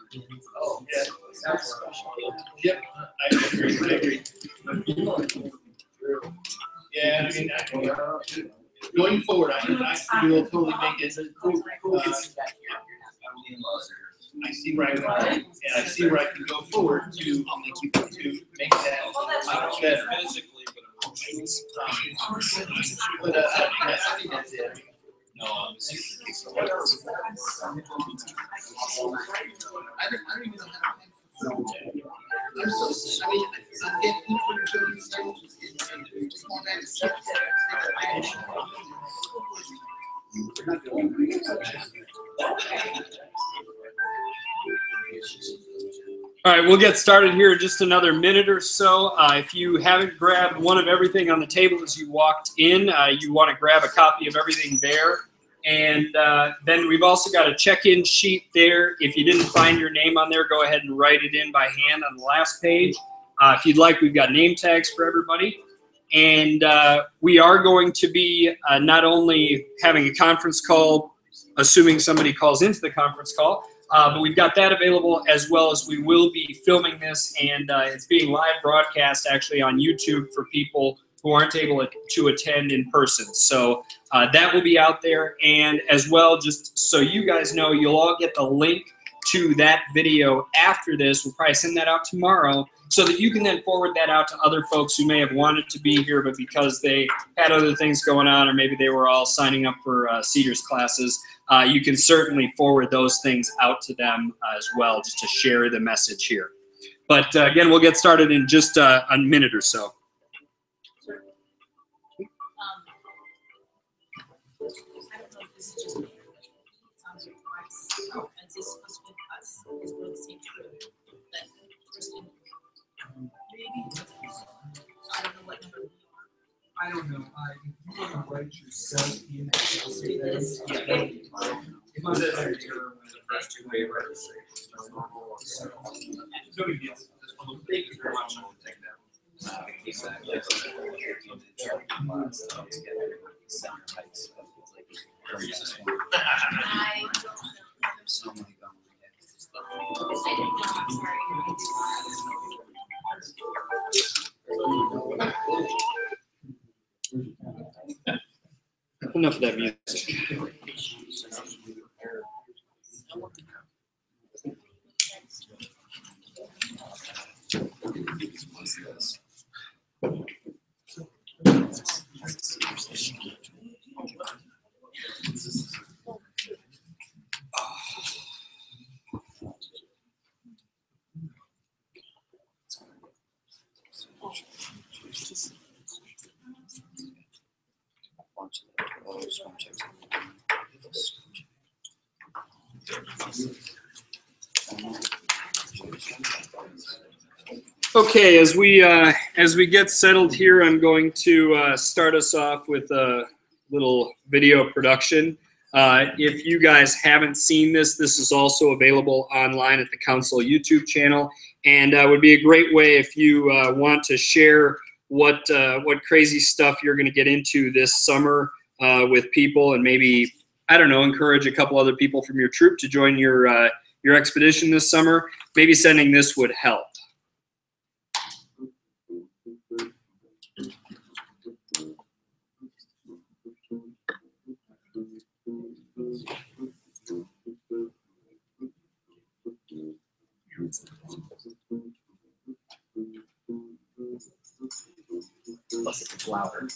Oh, yeah. Yep, I agree. Yeah, I mean, going forward, I will totally make it. I see where I can, and I see where I can go forward to make that much better. But I think that's it. No, I don't even know how to. I'm so, I mean, I'm getting people these things just want that stuff. All right, we'll get started here in just another minute or so. If you haven't grabbed one of everything on the table as you walked in, you want to grab a copy of everything there. And then we've also got a check-in sheet there. If you didn't find your name on there, go ahead and write it in by hand on the last page. If you'd like, we've got name tags for everybody. And we are going to be not only having a conference call, assuming somebody calls into the conference call, but we've got that available, as well as we will be filming this, and it's being live broadcast actually on YouTube for people who aren't able to attend in person. So that will be out there, and as well, just so you guys know, you'll all get the link to that video after this. We'll probably send that out tomorrow, so that you can then forward that out to other folks who may have wanted to be here, but because they had other things going on, or maybe they were all signing up for Cedars classes, you can certainly forward those things out to them as well, just to share the message here. But again, we'll get started in just a minute or so. I don't know if this is just me. It sounds like twice. Is this supposed to be us? Is it the same truth? But Kristen, maybe. I don't know what number you are. I don't know. If you want to write yourself in, Do this. if I'm the first two way registrations, no big deal. Thank you very much. I'll take that. Enough of that music. Okay, as we get settled here, I'm going to start us off with a little video production. If you guys haven't seen this, this is also available online at the Council YouTube channel, and would be a great way if you want to share what crazy stuff you're going to get into this summer with people, and maybe, I don't know, encourage a couple other people from your troop to join your expedition this summer. Maybe sending this would help. Plus it's louder.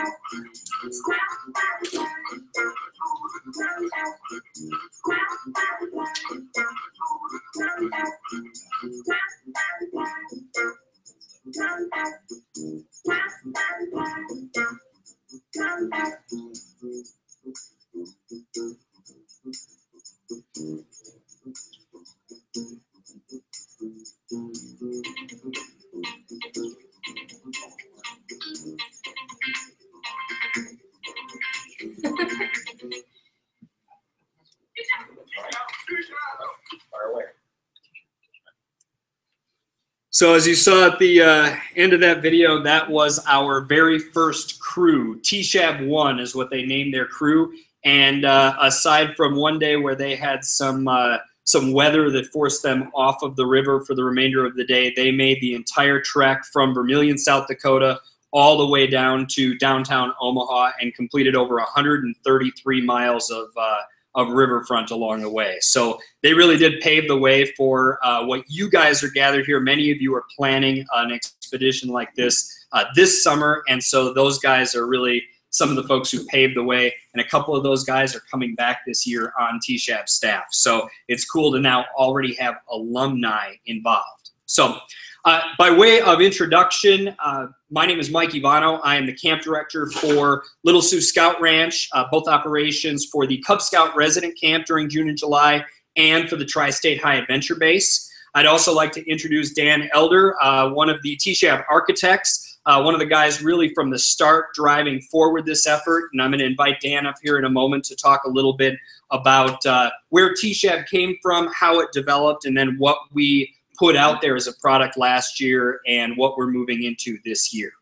So as you saw at the end of that video, that was our very first crew. T-SHAB 1 is what they named their crew. And aside from one day where they had some weather that forced them off of the river for the remainder of the day, they made the entire trek from Vermilion, South Dakota, all the way down to downtown Omaha and completed over 133 miles of riverfront along the way. So they really did pave the way for what you guys are gathered here. Many of you are planning an expedition like this this summer, and so those guys are really some of the folks who paved the way, and a couple of those guys are coming back this year on T-SHAB staff. So it's cool to now already have alumni involved. So by way of introduction, my name is Mike Ivano. I am the camp director for Little Sioux Scout Ranch, both operations for the Cub Scout resident camp during June and July, and for the Tri-State High Adventure Base. I'd also like to introduce Dan Elder, one of the T-SHAB architects, one of the guys really from the start driving forward this effort. And I'm going to invite Dan up here in a moment to talk a little bit about where T-SHAB came from, how it developed, and then what we put out there as a product last year and what we're moving into this year.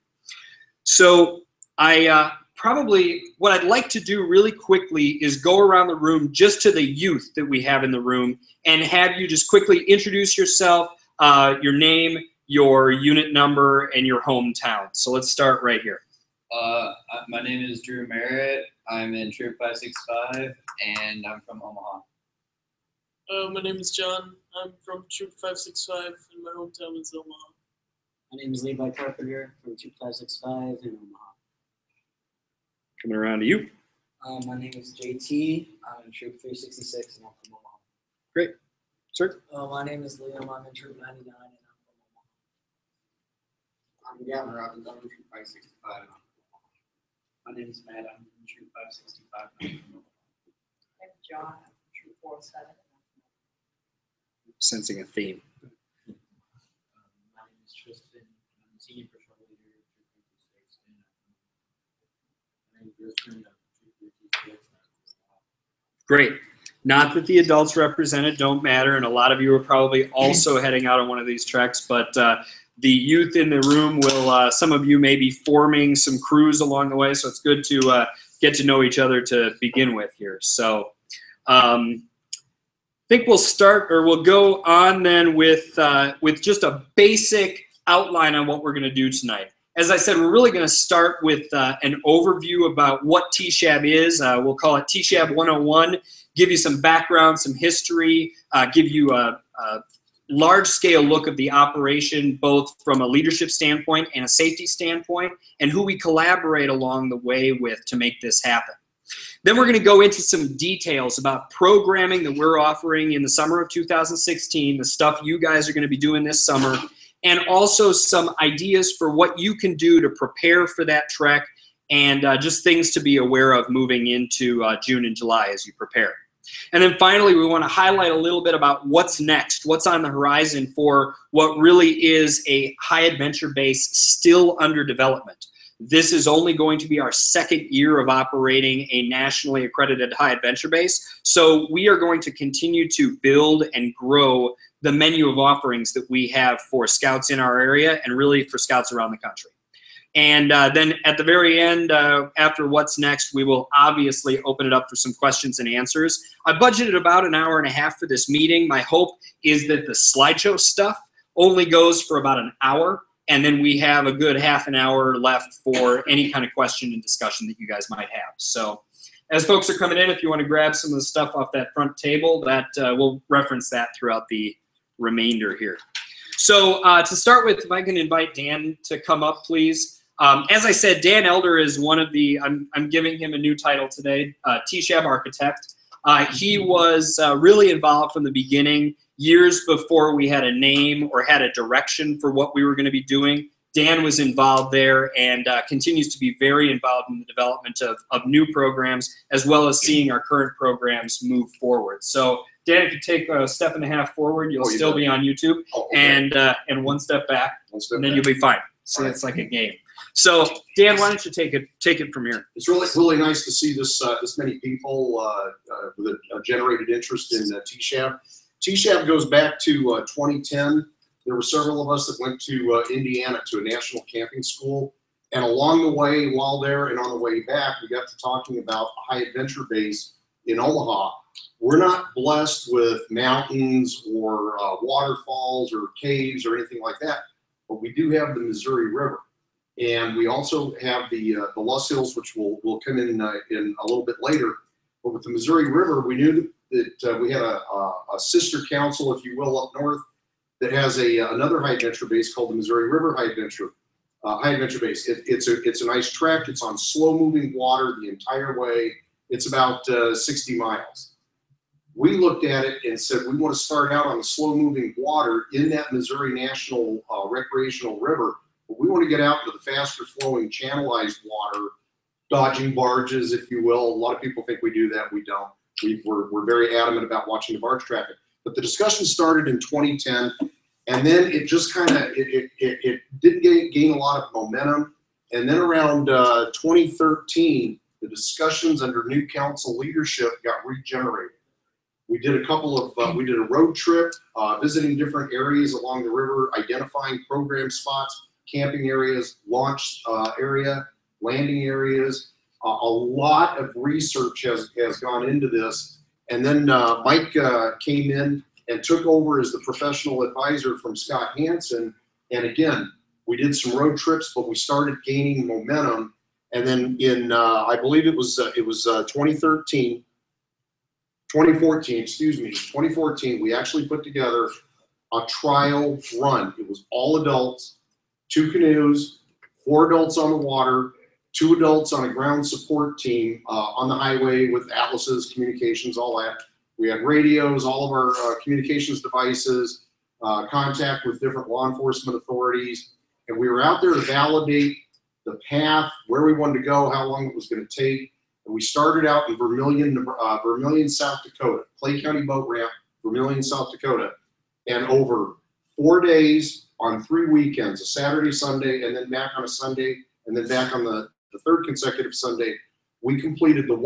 So what I'd like to do really quickly is go around the room just to the youth that we have in the room and have you just quickly introduce yourself, your name, your unit number, and your hometown. So let's start right here. My name is Drew Merritt. I'm in Troop 565, and I'm from Omaha. My name is John. I'm from Troop 565, and my hometown is Omaha. My name is Levi Carpenter from Troop 565 in Omaha. Coming around to you. My name is JT. I'm in Troop 366, and I'm from Omaha. Great. Sir? My name is Liam. I'm in Troop 99, and I'm from Omaha. I'm Gavin Robbins. I'm in Troop 565. My name is Matt. I'm from Troop 565. I'm John. I'm from Troop 407. Sensing a theme. My name is Tristan. I'm the senior patrol leader of Troop 56. And my name is Tristan. I'm from Troop 56. Great. Not that the adults represented don't matter, and a lot of you are probably also heading out on one of these treks, but the youth in the room will, some of you may be forming some crews along the way, so it's good to get to know each other to begin with here. So I think we'll start, or we'll go on then with just a basic outline on what we're going to do tonight. As I said, we're really going to start with an overview about what T-SHAB is. We'll call it T-SHAB 101, give you some background, some history, give you a large-scale look of the operation, both from a leadership standpoint and a safety standpoint, and who we collaborate along the way with to make this happen. Then we're going to go into some details about programming that we're offering in the summer of 2016, the stuff you guys are going to be doing this summer, and also some ideas for what you can do to prepare for that trek and just things to be aware of moving into June and July as you prepare. And then finally, we want to highlight a little bit about what's next, what's on the horizon for what really is a high adventure base still under development. This is only going to be our second year of operating a nationally accredited high adventure base. So we are going to continue to build and grow the menu of offerings that we have for scouts in our area and really for scouts around the country. And then at the very end, after what's next, we will obviously open it up for some questions and answers. I budgeted about an hour and a half for this meeting. My hope is that the slideshow stuff only goes for about an hour, and then we have a good half an hour left for any kind of question and discussion that you guys might have. So as folks are coming in, if you want to grab some of the stuff off that front table, that we'll reference that throughout the remainder here. So to start with, if I can invite Dan to come up, please. As I said, Dan Elder is one of the, I'm giving him a new title today, T-SHAB architect. He was really involved from the beginning, years before we had a name or had a direction for what we were going to be doing. Dan was involved there and continues to be very involved in the development of new programs, as well as seeing our current programs move forward. So, Dan, if you take a step and a half forward, you'll still be on YouTube, and one step back, and then you'll be fine. So it's like a game. So, Dan, why don't you take it from here? It's really nice to see this many people with a generated interest in T-SHAB. T-SHAB goes back to 2010. There were several of us that went to Indiana to a national camping school, and along the way, while there and on the way back, we got to talking about a high adventure base in Omaha. We're not blessed with mountains or waterfalls or caves or anything like that, but we do have the Missouri River. And we also have the Loess Hills, which will come in a little bit later. But with the Missouri River, we knew that we had a sister council, if you will, up north that has another high adventure base called the Missouri River High Adventure Base. It's a nice trek. It's on slow moving water the entire way. It's about 60 miles. We looked at it and said we want to start out on the slow moving water in that Missouri National Recreational River. We want to get out into the faster flowing channelized water, dodging barges, if you will. A lot of people think we do that. We don't. We're very adamant about watching the barge traffic. But the discussion started in 2010, and then it just kind of, it didn't gain a lot of momentum. And then around 2013, the discussions under new council leadership got regenerated. We did we did a road trip, visiting different areas along the river, identifying program spots, camping areas, launch area, landing areas. A lot of research has gone into this. And then Mike came in and took over as the professional advisor from Scott Hansen. And again, we did some road trips, but we started gaining momentum. And then in, I believe it was 2014, excuse me, 2014, we actually put together a trial run. It was all adults, 2 canoes, 4 adults on the water, 2 adults on a ground support team on the highway with atlases, communications, all that. We had radios, all of our communications devices, contact with different law enforcement authorities. And we were out there to validate the path, where we wanted to go, how long it was going to take. And we started out in Vermilion, South Dakota, Clay County Boat Ramp, Vermilion, South Dakota. And over 4 days on 3 weekends, a Saturday, Sunday, and then back on a Sunday, and then back on the 3rd consecutive Sunday, we completed the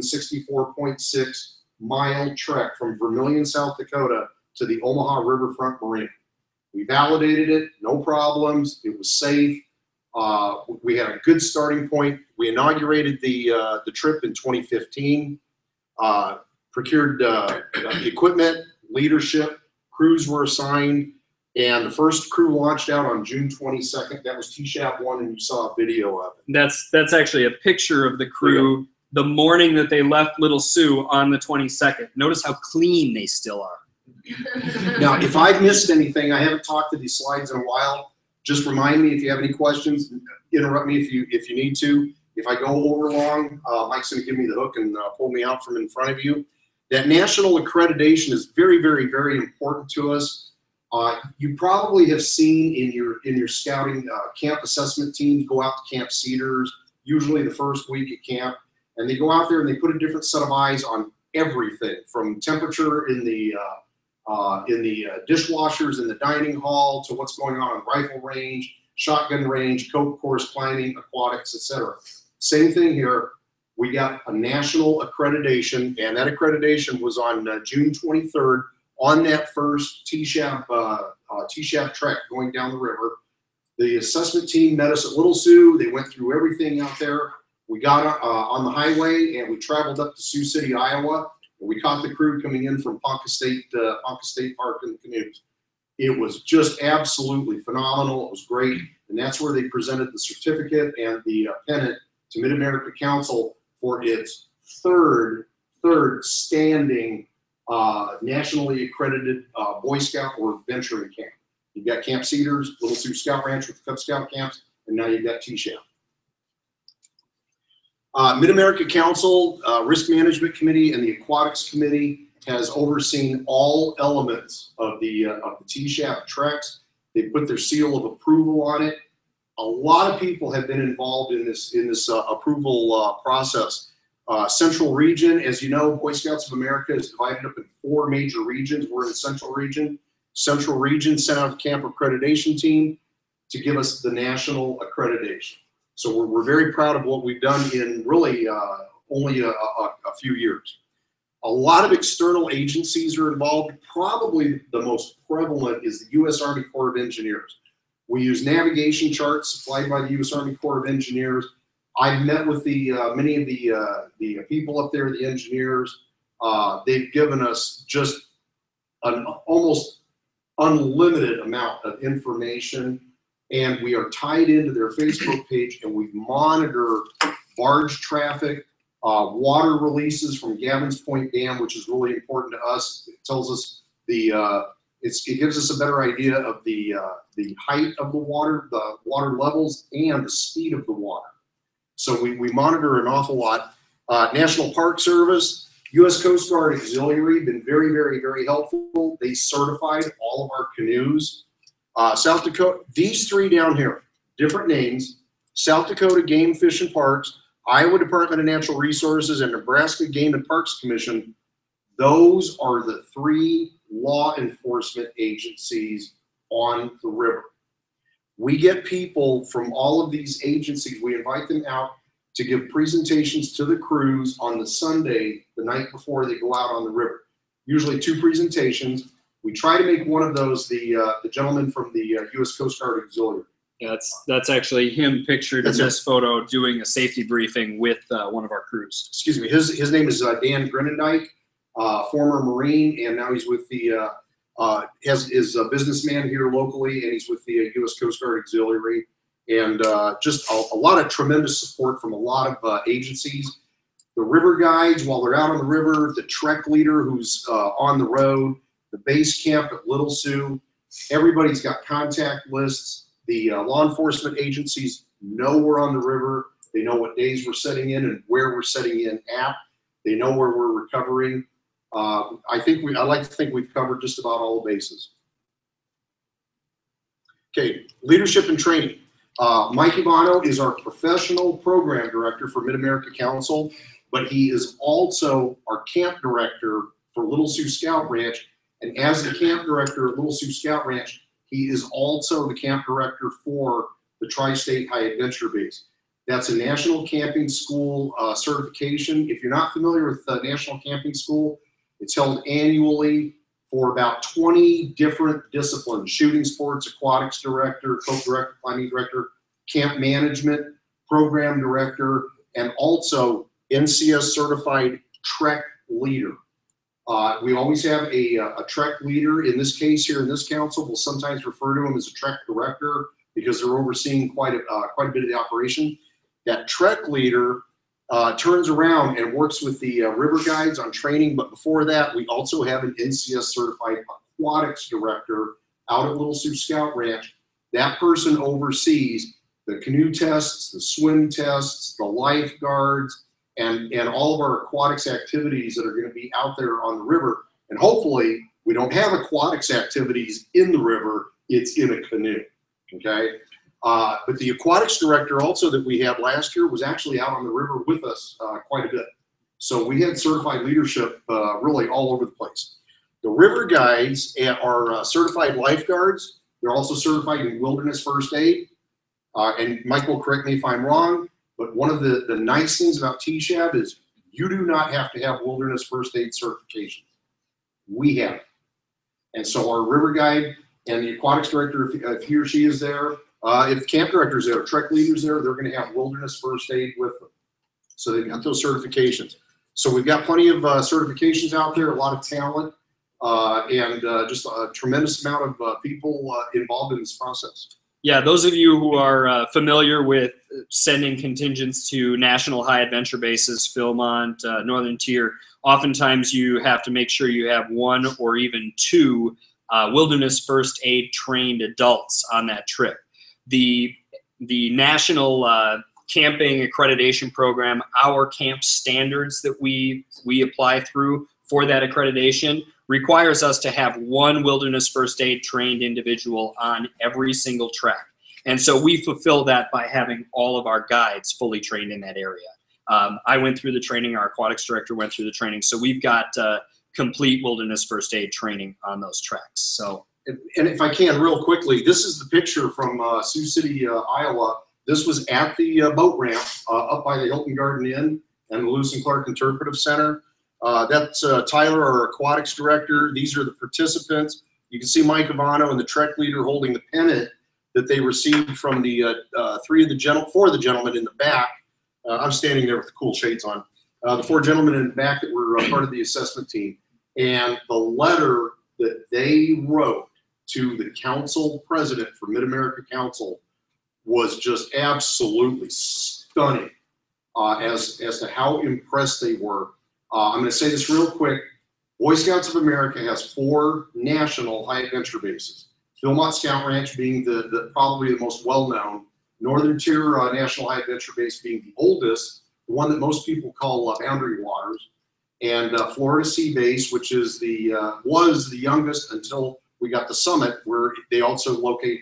164.6 mile trek from Vermilion, South Dakota to the Omaha Riverfront Marina. We validated it, no problems, it was safe. We had a good starting point. We inaugurated the trip in 2015, procured equipment, leadership, crews were assigned, and the first crew launched out on June 22nd. That was T-SHAB 1, and you saw a video of it. That's actually a picture of the crew the morning that they left Little Sioux on the 22nd. Notice how clean they still are. Now, if I've missed anything, I haven't talked to these slides in a while. Just remind me if you have any questions. Interrupt me if you need to. If I go over long, Mike's going to give me the hook and pull me out from in front of you. That national accreditation is very, very, very important to us. You probably have seen in your scouting camp assessment teams go out to Camp Cedars, usually the first week at camp, and they go out there and they put a different set of eyes on everything, from temperature in the dishwashers in the dining hall to what's going on rifle range, shotgun range, cope course climbing, aquatics, etc. Same thing here. We got a national accreditation, and that accreditation was on June 23rd on that first T-SHAB trek going down the river. The assessment team met us at Little Sioux. They went through everything out there. We got on the highway and we traveled up to Sioux City, Iowa. And we caught the crew coming in from Ponca State Park in the canoes. It was just absolutely phenomenal. It was great. And that's where they presented the certificate and the pennant to Mid-America Council for its third standing nationally accredited Boy Scout or venturing camp. You've got Camp Cedars, Little Sioux Scout Ranch with the Cub Scout camps, and now you've got T-SHAB. Mid-America Council, Risk Management Committee, and the Aquatics Committee has overseen all elements of the T-SHAB treks. They put their seal of approval on it. A lot of people have been involved in this approval process. Central Region, as you know, Boy Scouts of America is divided up in 4 major regions. We're in the Central Region. Central Region sent out a camp accreditation team to give us the national accreditation. So we're very proud of what we've done in really only a few years. A lot of external agencies are involved. Probably the most prevalent is the U.S. Army Corps of Engineers. We use navigation charts supplied by the U.S. Army Corps of Engineers. I've met with many of the people up there, the engineers. They've given us just an almost unlimited amount of information, and we are tied into their Facebook page, and we monitor barge traffic, water releases from Gavin's Point Dam, which is really important to us. It tells us it gives us a better idea of the height of the water levels, and the speed of the water. So we monitor an awful lot. National Park Service, U.S. Coast Guard Auxiliary, been very, very, very helpful. They certified all of our canoes. South Dakota, these 3 down here, different names: South Dakota Game, Fish, and Parks, Iowa Department of Natural Resources, and Nebraska Game and Parks Commission. Those are the 3 law enforcement agencies on the river. We get people from all of these agencies. We invite them out to give presentations to the crews on the Sunday, the night before they go out on the river. Usually 2 presentations. We try to make one of those the gentleman from the U.S. Coast Guard Auxiliary. Yeah, that's actually him pictured in this photo doing a safety briefing with one of our crews. Excuse me. His name is Dan Grenendike, former Marine, and now he's with the is a businessman here locally, and he's with the U.S. Coast Guard Auxiliary, and just a lot of tremendous support from a lot of agencies. The river guides, while they're out on the river, the trek leader who's on the road, the base camp at Little Sioux, everybody's got contact lists. The law enforcement agencies know we're on the river. They know what days we're setting in and where we're setting in at. They know where we're recovering. I like to think we've covered just about all the bases. Okay, leadership and training. Mike Ivano is our professional program director for Mid-America Council, but he is also our camp director for Little Sioux Scout Ranch. And as the camp director at Little Sioux Scout Ranch, he is also the camp director for the Tri-State High Adventure Base. That's a National Camping School certification. If you're not familiar with the National Camping School, it's held annually for about 20 different disciplines: shooting sports, aquatics director, co-director, climbing director, camp management, program director, and also NCS certified trek leader. We always have a trek leader. In this case here in this council, we'll sometimes refer to him as a trek director because they're overseeing quite a bit of the operation. That trek leader turns around and works with the river guides on training, but before that, we also have an NCS certified aquatics director out at Little Sioux Scout Ranch. That person oversees the canoe tests, the swim tests, the lifeguards, and all of our aquatics activities that are going to be out there on the river. And hopefully, we don't have aquatics activities in the river, it's in a canoe, okay? But the aquatics director also that we had last year was actually out on the river with us quite a bit. So we had certified leadership really all over the place. The river guides are certified lifeguards. They're also certified in wilderness first aid. And Mike will correct me if I'm wrong, but one of the nice things about T-SHAB is you do not have to have wilderness first aid certification. We have it. And so our river guide and the aquatics director, if he or she is there, if camp directors there, trek leaders there, they're going to have wilderness first aid with them. So they've got those certifications. So we've got plenty of certifications out there, a lot of talent, and just a tremendous amount of people involved in this process. Yeah, those of you who are familiar with sending contingents to national high adventure bases, Philmont, Northern Tier, oftentimes you have to make sure you have 1 or even 2 wilderness first aid trained adults on that trip. The the national camping accreditation program, our camp standards that we apply through for that accreditation requires us to have one wilderness first aid trained individual on every single trek. And so we fulfill that by having all of our guides fully trained in that area. I went through the training, our aquatics director went through the training, so we've got complete wilderness first aid training on those treks. So, and if I can, real quickly, this is the picture from Sioux City, Iowa. This was at the boat ramp up by the Hilton Garden Inn and the Lewis and Clark Interpretive Center. That's Tyler, our aquatics director. These are the participants. You can see Mike Ivano and the trek leader holding the pennant that they received from the four of the gentlemen in the back. I'm standing there with the cool shades on. The four gentlemen in the back that were part of the assessment team. And the letter that they wrote to the council president for Mid-America Council was just absolutely stunning as to how impressed they were. I'm going to say this real quick. Boy Scouts of America has 4 national high adventure bases. Philmont Scout Ranch being probably the most well-known, Northern Tier National High Adventure Base being the oldest, the one that most people call Boundary Waters, and Florida Sea Base, which is was the youngest until we got the Summit, where they also locate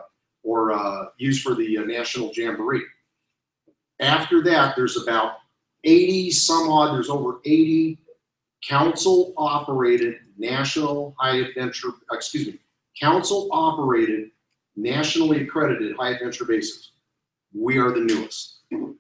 use for the National Jamboree. After that, there's about 80 some odd, there's over 80 council-operated national high adventure, council-operated, nationally accredited high adventure bases. We are the newest.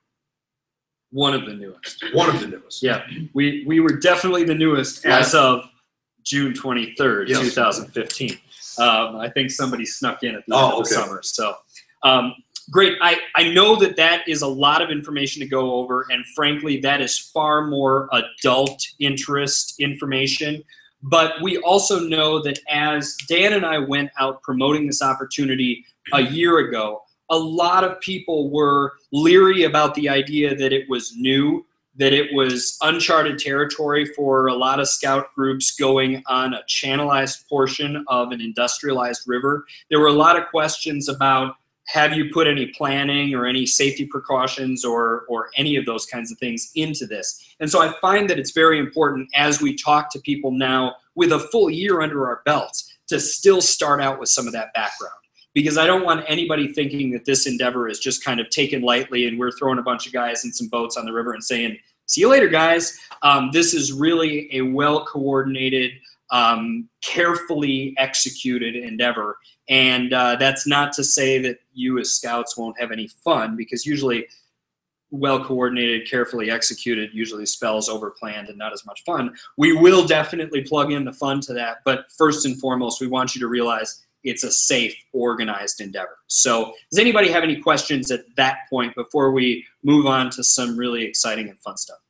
One of the newest. One of the newest. Yeah, we were definitely the newest as of June 23rd, yes. 2015. I think somebody snuck in at the end of the summer. So great. I know that is a lot of information to go over, and frankly, that is far more adult interest information. But we also know that as Dan and I went out promoting this opportunity a year ago, a lot of people were leery about the idea that it was new, that it was uncharted territory for a lot of scout groups going on a channelized portion of an industrialized river. There were a lot of questions about, have you put any planning or any safety precautions or any of those kinds of things into this? And so I find that it's very important as we talk to people now with a full year under our belts to still start out with some of that background. Because I don't want anybody thinking that this endeavor is just kind of taken lightly and we're throwing a bunch of guys in some boats on the river and saying, see you later, guys. This is really a well-coordinated, carefully executed endeavor. And that's not to say that you as scouts won't have any fun, because usually well-coordinated, carefully executed usually spells over-planned and not as much fun. We will definitely plug in the fun to that, but first and foremost, we want you to realize it's a safe, organized endeavor. So does anybody have any questions at that point before we move on to some really exciting and fun stuff?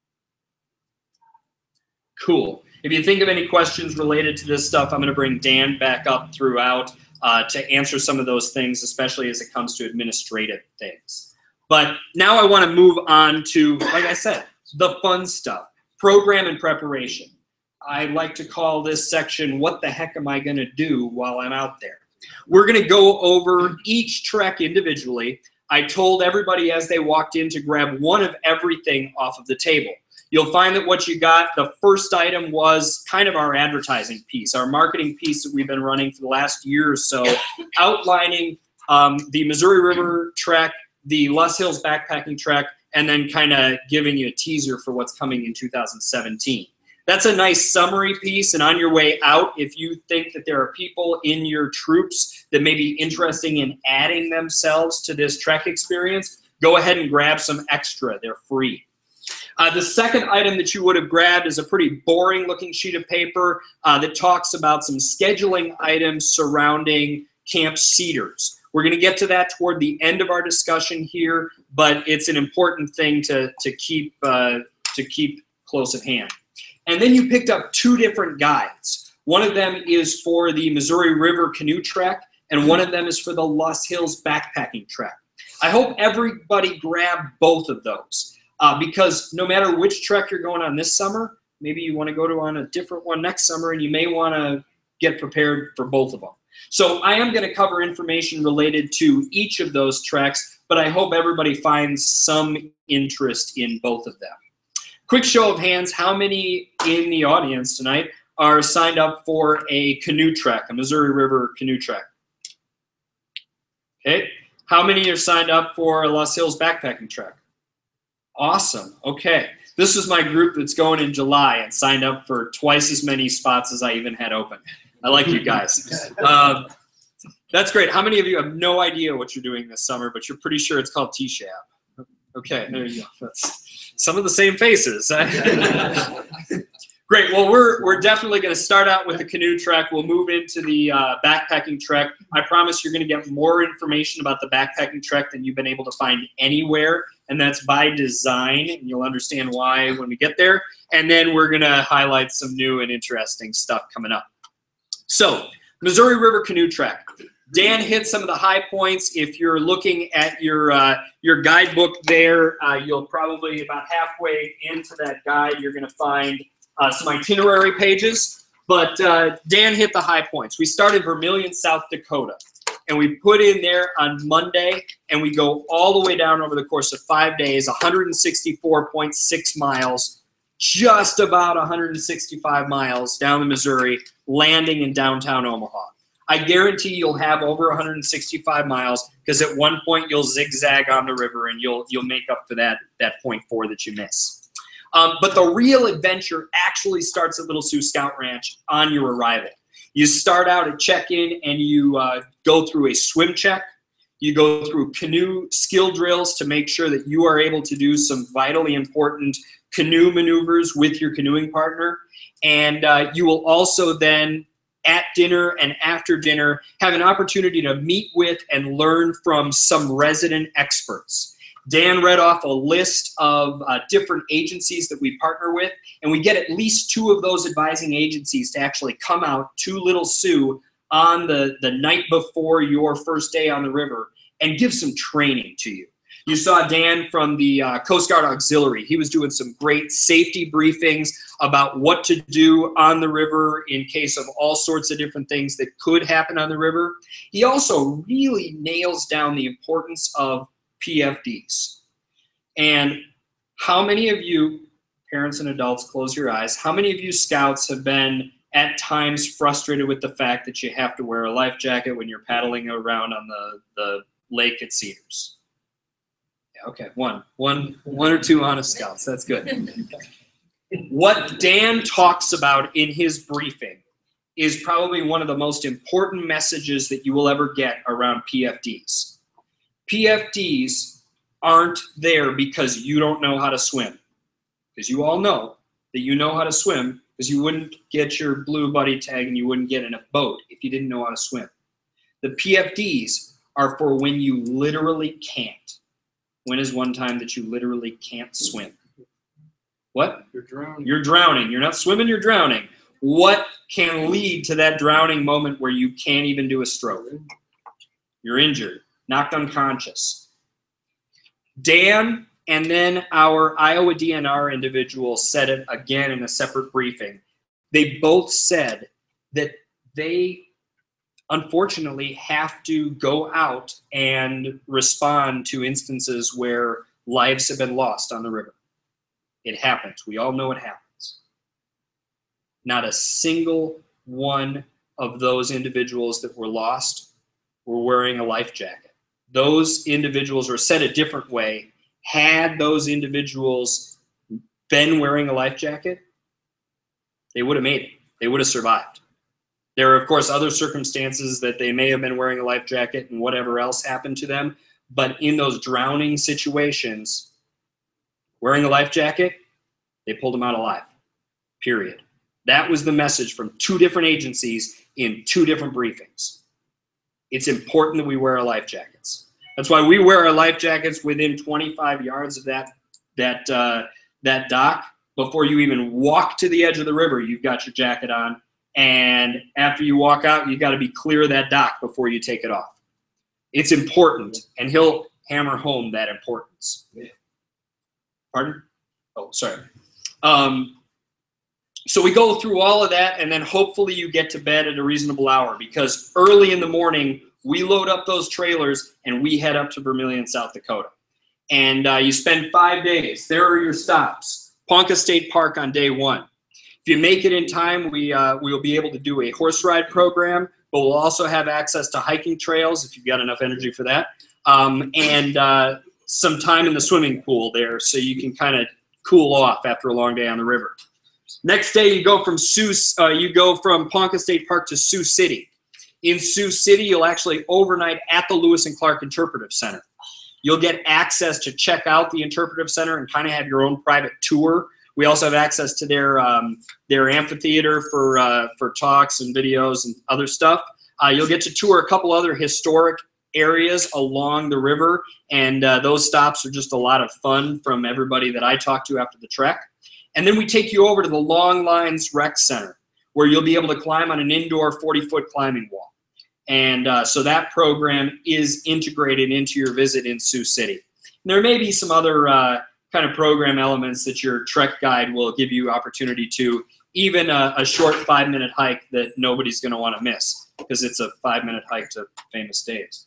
Cool. If you think of any questions related to this stuff, I'm going to bring Dan back up throughout to answer some of those things, especially as it comes to administrative things. But now I want to move on to, like I said, the fun stuff, program and preparation. I like to call this section, what the heck am I going to do while I'm out there? We're going to go over each trek individually. I told everybody as they walked in to grab one of everything off of the table. You'll find that what you got, the first item was kind of our advertising piece, our marketing piece that we've been running for the last year or so, outlining the Missouri River trek, the Loess Hills backpacking trek, and then kind of giving you a teaser for what's coming in 2017. That's a nice summary piece, and on your way out, if you think that there are people in your troops that may be interested in adding themselves to this trek experience, go ahead and grab some extra. They're free. The second item that you would have grabbed is a pretty boring looking sheet of paper that talks about some scheduling items surrounding Camp Cedars. We're going to get to that toward the end of our discussion here, but it's an important thing to keep close at hand. And then you picked up 2 different guides. One of them is for the Missouri River Canoe Trek, and one of them is for the Loess Hills Backpacking Trek. I hope everybody grabbed both of those because no matter which trek you're going on this summer, maybe you want to go on a different one next summer, and you may want to get prepared for both of them. So I am going to cover information related to each of those treks, but I hope everybody finds some interest in both of them. Quick show of hands, how many in the audience tonight are signed up for a canoe trek, a Missouri River canoe trek? Okay. How many are signed up for a Los Hills backpacking trek? Awesome. Okay. This is my group that's going in July and signed up for twice as many spots as I even had open. I like you guys. That's great. How many of you have no idea what you're doing this summer, but you're pretty sure it's called T-SHAB? Okay, there you go. That's some of the same faces. Great. Well, we're definitely going to start out with the canoe trek. We'll move into the backpacking trek. I promise you're going to get more information about the backpacking trek than you've been able to find anywhere, and that's by design, and you'll understand why when we get there. And then we're going to highlight some new and interesting stuff coming up. So, Missouri River canoe trek. Dan hit some of the high points. If you're looking at your guidebook there, you'll probably about halfway into that guide, you're going to find some itinerary pages. But Dan hit the high points. We started Vermilion, South Dakota, and we put in there on Monday, and we go all the way down over the course of 5 days, 164.6 miles, just about 165 miles down the Missouri, landing in downtown Omaha. I guarantee you'll have over 165 miles because at one point you'll zigzag on the river and you'll make up for that 0.4 that you miss. But the real adventure actually starts at Little Sioux Scout Ranch on your arrival. You start out at check-in and you go through a swim check. You go through canoe skill drills to make sure that you are able to do some vitally important canoe maneuvers with your canoeing partner. And you will also then, at dinner and after dinner, have an opportunity to meet with and learn from some resident experts. Dan read off a list of different agencies that we partner with, and we get at least 2 of those advising agencies to actually come out to Little Sioux on the night before your first day on the river and give some training to you. You saw Dan from the Coast Guard Auxiliary. He was doing some great safety briefings about what to do on the river in case of all sorts of different things that could happen on the river. He also really nails down the importance of PFDs. And how many of you, parents and adults, close your eyes, how many of you scouts have been at times frustrated with the fact that you have to wear a life jacket when you're paddling around on the lake at Cedars? Okay, one or 2 honest scouts. That's good. What Dan talks about in his briefing is probably one of the most important messages that you will ever get around PFDs. PFDs aren't there because you don't know how to swim. Because you all know that you know how to swim, because you wouldn't get your blue buddy tag and you wouldn't get in a boat if you didn't know how to swim. The PFDs are for when you literally can't. When is one time that you literally can't swim? What? You're drowning. You're drowning. You're not swimming, you're drowning. What can lead to that drowning moment where you can't even do a stroke? You're injured, knocked unconscious. Dan and then our Iowa DNR individual said it again in a separate briefing. They both said that they unfortunately have to go out and respond to instances where lives have been lost on the river. It happens. We all know it happens. Not a single one of those individuals that were lost were wearing a life jacket. Those individuals, or said a different way, had those individuals been wearing a life jacket, they would have made it. They would have survived. There are, of course, other circumstances that they may have been wearing a life jacket and whatever else happened to them. But in those drowning situations, wearing a life jacket, they pulled them out alive, period. That was the message from 2 different agencies in 2 different briefings. It's important that we wear our life jackets. That's why we wear our life jackets within 25 yards of that dock. Before you even walk to the edge of the river, you've got your jacket on. And after you walk out, you've got to be clear of that dock before you take it off. It's important, and he'll hammer home that importance. Pardon? Oh, sorry. So we go through all of that, and then hopefully you get to bed at a reasonable hour, because early in the morning, we load up those trailers and we head up to Vermilion, South Dakota. And you spend 5 days. There are your stops. Ponca State Park on day 1. If you make it in time, we will be able to do a horse ride program, but we'll also have access to hiking trails if you've got enough energy for that. And some time in the swimming pool there so you can kind of cool off after a long day on the river. Next day, you go from Ponca State Park to Sioux City. In Sioux City, you'll actually overnight at the Lewis and Clark Interpretive Center. You'll get access to check out the Interpretive Center and kind of have your own private tour. We also have access to their amphitheater for talks and videos and other stuff. You'll get to tour a couple other historic areas along the river, and those stops are just a lot of fun from everybody that I talk to after the trek. And then we take you over to the Long Lines Rec Center, where you'll be able to climb on an indoor 40-foot climbing wall. And so that program is integrated into your visit in Sioux City. And there may be some other kind of program elements that your trek guide will give you opportunity to, even a short 5-minute hike that nobody's going to want to miss, because it's a 5-minute hike to Famous Dave's.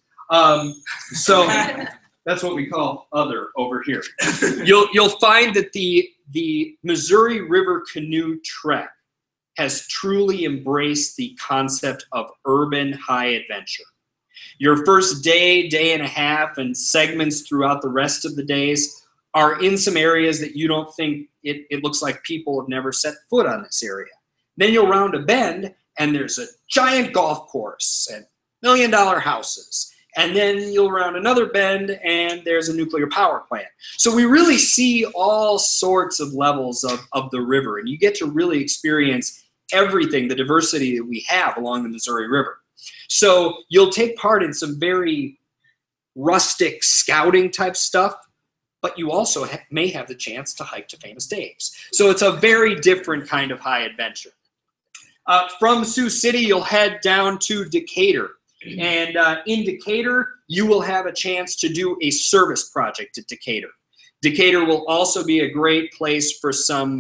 So that's what we call other over here. You'll find that the Missouri River Canoe Trek has truly embraced the concept of urban high adventure. Your first day, day and a half, and segments throughout the rest of the days are in some areas that you don't think it looks like people have never set foot on this area. Then you'll round a bend, and there's a giant golf course and million-dollar houses. And then you'll round another bend, and there's a nuclear power plant. So we really see all sorts of levels of the river, and you get to really experience everything, the diversity that we have along the Missouri River. So you'll take part in some very rustic scouting type stuff, but you also may have the chance to hike to Famous Dave's. So it's a very different kind of high adventure. From Sioux City, you'll head down to Decatur. And in Decatur, you will have a chance to do a service project at Decatur. Decatur will also be a great place for some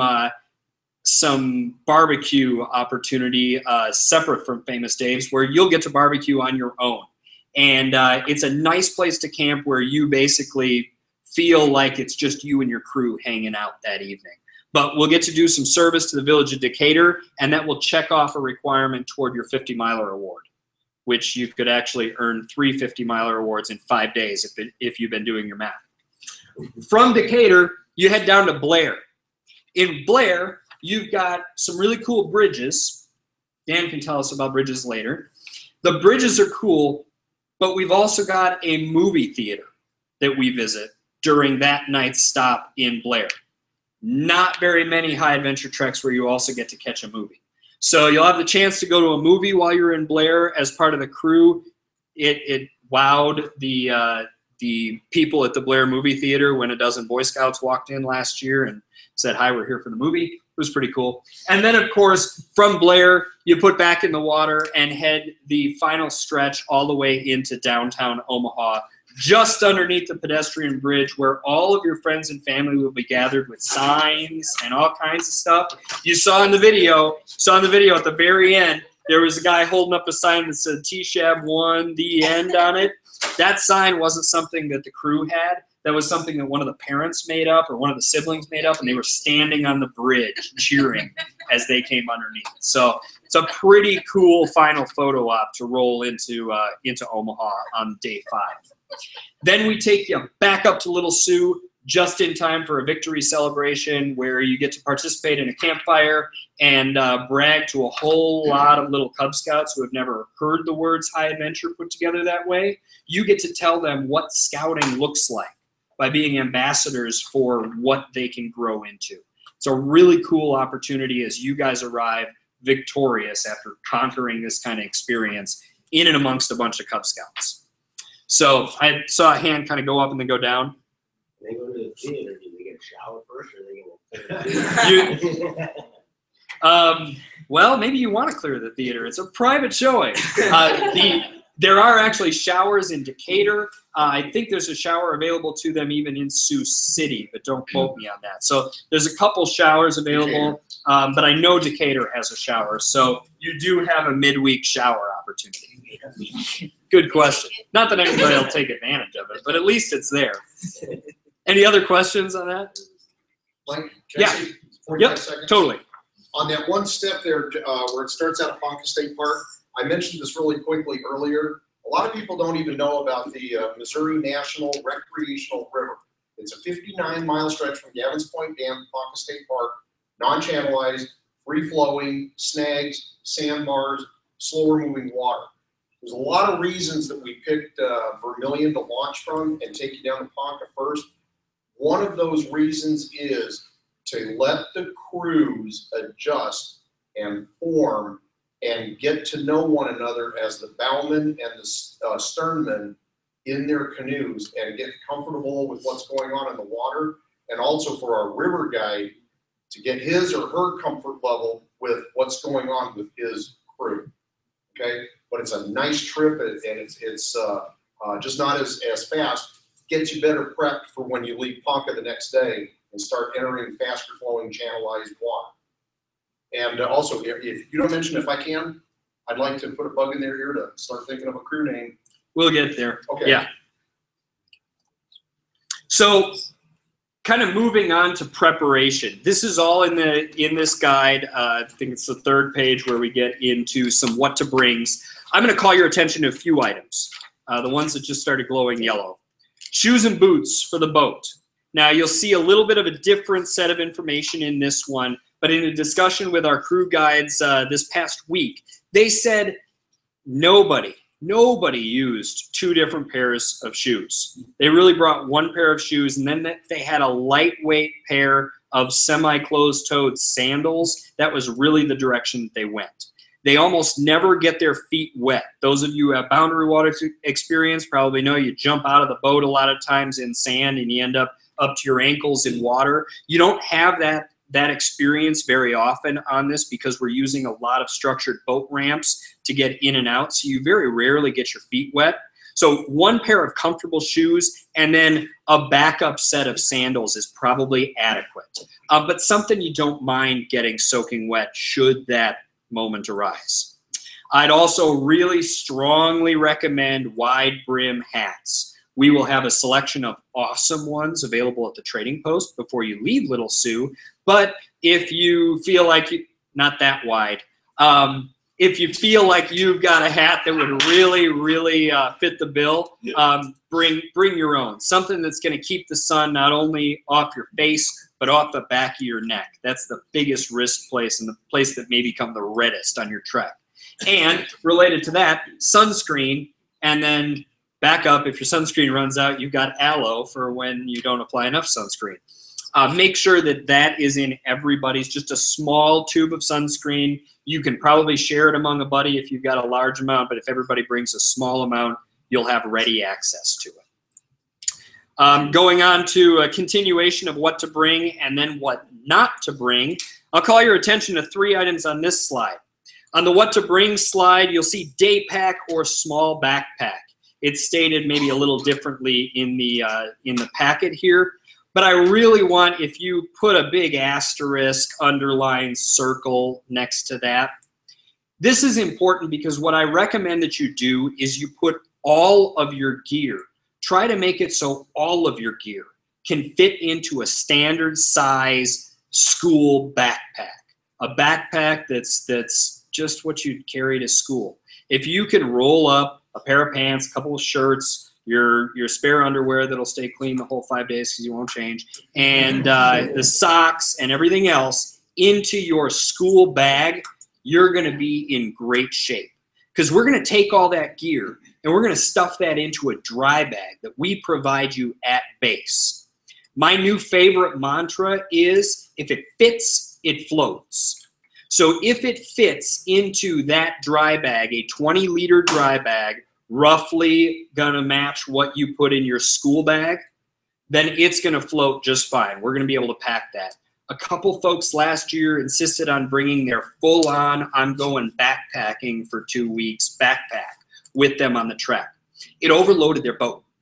barbecue opportunity separate from Famous Dave's, where you'll get to barbecue on your own. And it's a nice place to camp where you basically feel like it's just you and your crew hanging out that evening. But we'll get to do some service to the village of Decatur, and that will check off a requirement toward your 50-miler award, which you could actually earn 3 50-miler awards in 5 days if you've been doing your math. From Decatur, you head down to Blair. In Blair, you've got some really cool bridges. Dan can tell us about bridges later. The bridges are cool, but we've also got a movie theater that we visit during that night's stop in Blair. Not very many high adventure treks where you also get to catch a movie. So you'll have the chance to go to a movie while you're in Blair as part of the crew. It wowed the people at the Blair movie theater when a dozen Boy Scouts walked in last year and said, "Hi, we're here for the movie." It was pretty cool. And then, of course, from Blair, you put back in the water and head the final stretch all the way into downtown Omaha, just underneath the pedestrian bridge, where all of your friends and family will be gathered with signs and all kinds of stuff. You saw in the video at the very end, there was a guy holding up a sign that said T-SHAB won the end on it. That sign wasn't something that the crew had. That was something that one of the parents made up or one of the siblings made up, and they were standing on the bridge cheering as they came underneath. So it's a pretty cool final photo op to roll into Omaha on day 5. Then we take you back up to Little Sioux just in time for a victory celebration where you get to participate in a campfire and brag to a whole lot of little Cub Scouts who have never heard the words high adventure put together that way. You get to tell them what scouting looks like by being ambassadors for what they can grow into. It's a really cool opportunity as you guys arrive victorious after conquering this kind of experience in and amongst a bunch of Cub Scouts. So I saw a hand kind of go up and then go down. They go to the theater. Do they get a shower first, or are they going to? Well, maybe you want to clear the theater. It's a private showing. There are actually showers in Decatur. I think there's a shower available to them even in Sioux City, but don't quote me on that. So there's a couple showers available. but I know Decatur has a shower, so you do have a midweek shower opportunity. Good question. Not that anybody will take advantage of it, but at least it's there. Any other questions on that? Mike, can Yeah. I say 45 Yep, seconds? totally. On that one step there where it starts out at Ponca State Park, I mentioned this really quickly earlier. A lot of people don't even know about the Missouri National Recreational River. It's a 59-mile stretch from Gavins Point Dam to Ponca State Park, non-channelized, free-flowing, snags, sandbars, slower moving water. There's a lot of reasons that we picked Vermilion to launch from and take you down to Ponca first. One of those reasons is to let the crews adjust and form and get to know one another as the bowmen and the sternmen in their canoes and get comfortable with what's going on in the water, and also for our river guide to get his or her comfort level with what's going on with his crew. Okay, but it's a nice trip, and it's just not as fast. Gets you better prepped for when you leave Ponca the next day and start entering faster flowing channelized water. And also, if you don't mention, if I can, I'd like to put a bug in their ear to start thinking of a crew name. We'll get there. Okay. Yeah. So, kind of moving on to preparation. This is all in this guide. I think it's the third page where we get into some what to brings. I'm going to call your attention to a few items. The ones that just started glowing yellow. Shoes and boots for the boat. Now, you'll see a little bit of a different set of information in this one, but in a discussion with our crew guides this past week, they said nobody used two different pairs of shoes. They really brought one pair of shoes, and then they had a lightweight pair of semi-closed-toed sandals. That was really the direction that they went. They almost never get their feet wet. Those of you who have boundary water experience probably know you jump out of the boat a lot of times in sand and you end up to your ankles in water. You don't have that experience very often on this because we're using a lot of structured boat ramps to get in and out, so you very rarely get your feet wet. So one pair of comfortable shoes and then a backup set of sandals is probably adequate. But something you don't mind getting soaking wet should that moment arise. I'd also really strongly recommend wide brim hats. We will have a selection of awesome ones available at the trading post before you leave Little Sioux. But if you feel like not that wide, if you feel like you've got a hat that would really fit the bill, bring your own. Something that's going to keep the sun not only off your face, but off the back of your neck. That's the biggest risk place and the place that may become the reddest on your trek. And related to that, sunscreen, and then back up, if your sunscreen runs out, you've got aloe for when you don't apply enough sunscreen. Make sure that is in everybody's, just a small tube of sunscreen. You can probably share it among a buddy if you've got a large amount, but if everybody brings a small amount, you'll have ready access to it. Going on to a continuation of what to bring and then what not to bring, I'll call your attention to 3 items on this slide. On the what to bring slide, you'll see day pack or small backpack. It's stated maybe a little differently in the packet here, but I really want, if you put a big asterisk, underline, circle next to that, this is important because what I recommend that you do is you put all of your gear. Try to make it so all of your gear can fit into a standard size school backpack. A backpack that's just what you'd carry to school. If you can roll up a pair of pants, a couple of shirts, your spare underwear that'll stay clean the whole 5 days because you won't change, and the socks and everything else into your school bag, you're going to be in great shape. Because we're going to take all that gear and we're going to stuff that into a dry bag that we provide you at base. My new favorite mantra is, if it fits, it floats. So if it fits into that dry bag, a 20-liter dry bag, roughly going to match what you put in your school bag, then it's going to float just fine. We're going to be able to pack that. A couple folks last year insisted on bringing their full-on, I'm going backpacking for 2 weeks backpack with them on the trek. It overloaded their boat.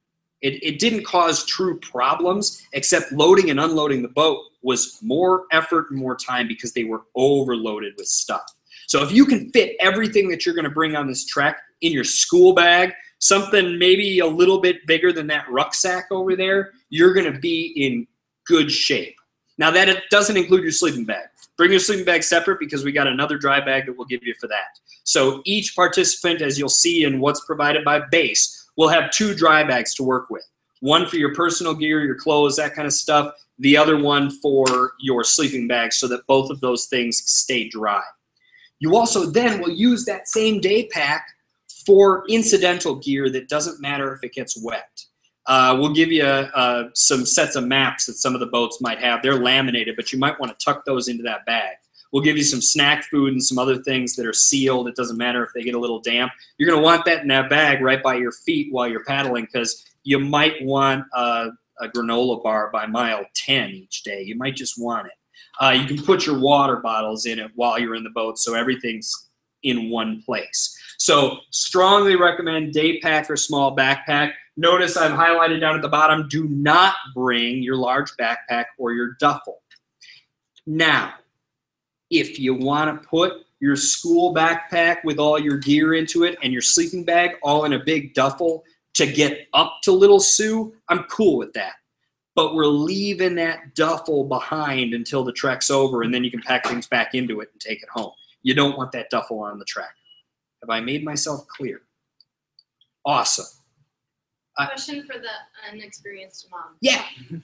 It didn't cause true problems, except loading and unloading the boat was more effort and more time because they were overloaded with stuff. So if you can fit everything that you're going to bring on this trek in your school bag, something maybe a little bit bigger than that rucksack over there, you're going to be in good shape. Now that it doesn't include your sleeping bag. Bring your sleeping bag separate because we got another dry bag that we'll give you for that. So each participant, as you'll see in what's provided by base, will have 2 dry bags to work with. One for your personal gear, your clothes, that kind of stuff. The other one for your sleeping bag so that both of those things stay dry. You also then will use that same day pack for incidental gear that doesn't matter if it gets wet. We'll give you some sets of maps that some of the boats might have. They're laminated, but you might want to tuck those into that bag. We'll give you some snack food and some other things that are sealed. It doesn't matter if they get a little damp. You're going to want that in that bag right by your feet while you're paddling because you might want a granola bar by mile 10 each day. You might just want it. You can put your water bottles in it while you're in the boat so everything's in one place. So strongly recommend day pack or small backpack. Notice I've highlighted down at the bottom, do not bring your large backpack or your duffel. Now, if you want to put your school backpack with all your gear into it and your sleeping bag all in a big duffel to get up to Little Sioux, I'm cool with that. But we're leaving that duffel behind until the trek's over, and then you can pack things back into it and take it home. You don't want that duffel on the trek. Have I made myself clear? Awesome. Question for the inexperienced mom. Yeah.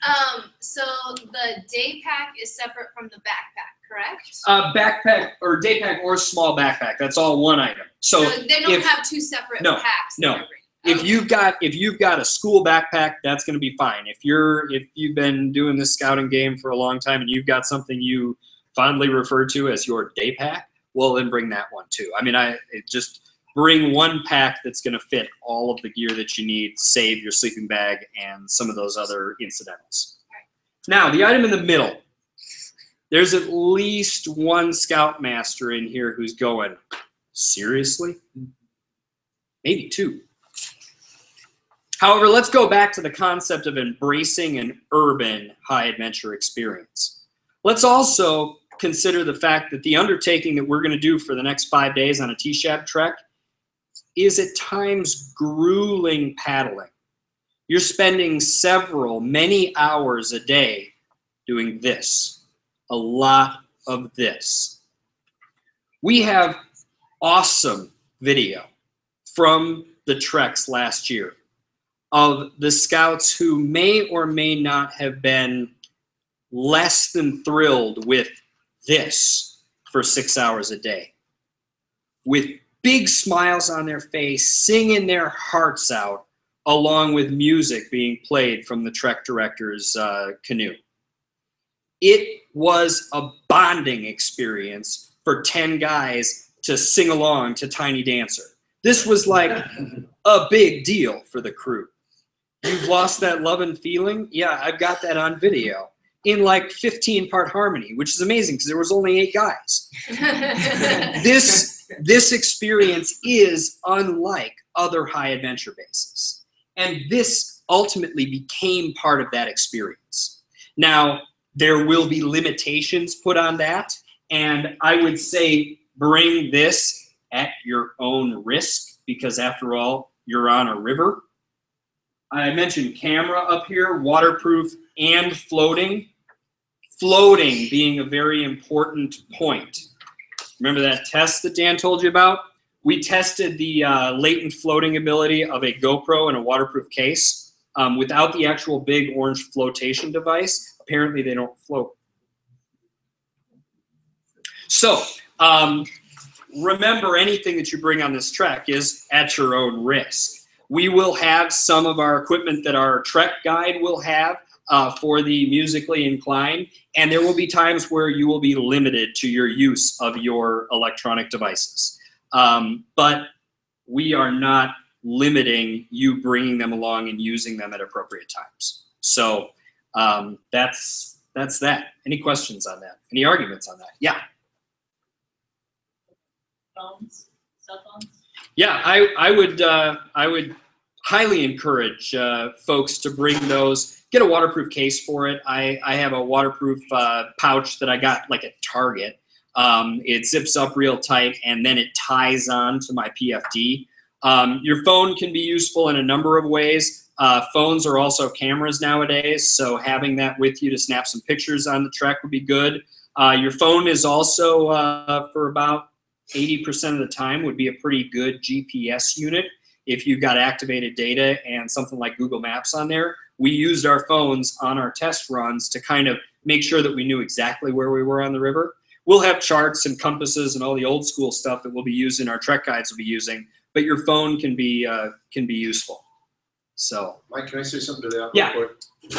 So the day pack is separate from the backpack, correct? Backpack or day pack or small backpack. That's all one item. So they don't have 2 separate packs. No. If you've got a school backpack, that's going to be fine. If you've been doing this scouting game for a long time and you've got something you fondly refer to as your day pack, well then bring that one too. I mean, just bring one pack that's going to fit all of the gear that you need, save your sleeping bag and some of those other incidentals. Now, the item in the middle. There's at least one Scoutmaster in here who's going, seriously? Maybe 2. However, let's go back to the concept of embracing an urban high adventure experience. Let's also consider the fact that the undertaking that we're going to do for the next 5 days on a T-SHAB trek is at times grueling paddling. You're spending many hours a day doing this, a lot of this. We have awesome video from the treks last year of the scouts who may or may not have been less than thrilled with this for 6 hours a day. With big smiles on their face, singing their hearts out, along with music being played from the trek director's canoe. It was a bonding experience for 10 guys to sing along to Tiny Dancer. This was like a big deal for the crew. You've lost that love and feeling? Yeah, I've got that on video in like 15-part harmony, which is amazing because there was only 8 guys. This experience is unlike other high adventure bases. And this ultimately became part of that experience. Now, there will be limitations put on that, and I would say bring this at your own risk because after all, you're on a river. I mentioned camera up here, waterproof and floating. Floating being a very important point. Remember that test that Dan told you about? We tested the latent floating ability of a GoPro in a waterproof case without the actual big orange flotation device. Apparently they don't float. So remember, anything that you bring on this trek is at your own risk. We will have some of our equipment that our trek guide will have for the musically inclined, and there will be times where you will be limited to your use of your electronic devices. But we are not limiting you bringing them along and using them at appropriate times. So that's that. Any questions on that? Any arguments on that? Yeah. Phones, cell phones. Yeah, I would highly encourage folks to bring those. Get a waterproof case for it. I have a waterproof pouch that I got like at Target. It zips up real tight and then it ties on to my PFD. Your phone can be useful in a number of ways. Phones are also cameras nowadays, so having that with you to snap some pictures on the trek would be good. Your phone is also, for about 80% of the time, would be a pretty good GPS unit. If you've got activated data and something like Google Maps on there, we used our phones on our test runs to kind of make sure that we knew exactly where we were on the river. We'll have charts and compasses and all the old school stuff that we'll be using, our trek guides will be using, but your phone can be useful. So, Mike, can I say something to that yeah. real quick?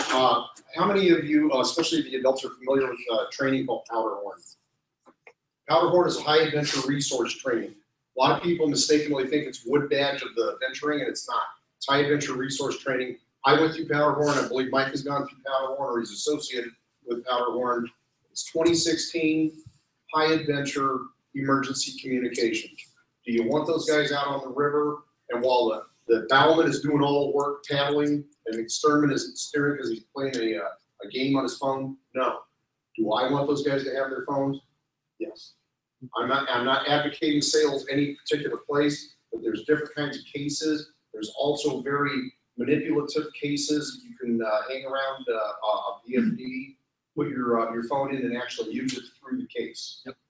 How many of you, especially the adults, are familiar with training called Powderhorn? Powderhorn is a high adventure resource training. A lot of people mistakenly think it's wood badge of the venturing, and it's not. It's high adventure resource training. I went through Powderhorn. I believe Mike has gone through Powderhorn, or he's associated with Powderhorn. It's 2016 high adventure emergency communication. Do you want those guys out on the river? And while the bowman is doing all the work, paddling, and McSturman is steering because he's playing a game on his phone? No. Do I want those guys to have their phones? Yes. I'm not advocating sales any particular place, but there's different kinds of cases. There's also very manipulative cases. You can hang around a VFD, put your phone in, and actually use it through the case. Yep.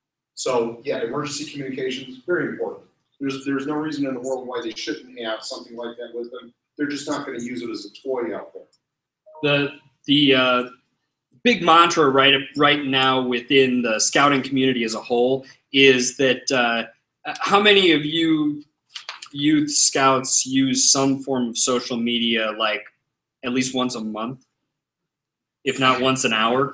So yeah, emergency communication is very important. There's no reason in the world why they shouldn't have something like that with them. They're just not going to use it as a toy out there. The big mantra right now within the scouting community as a whole is that how many of you youth scouts use some form of social media like at least once a month, if not once an hour?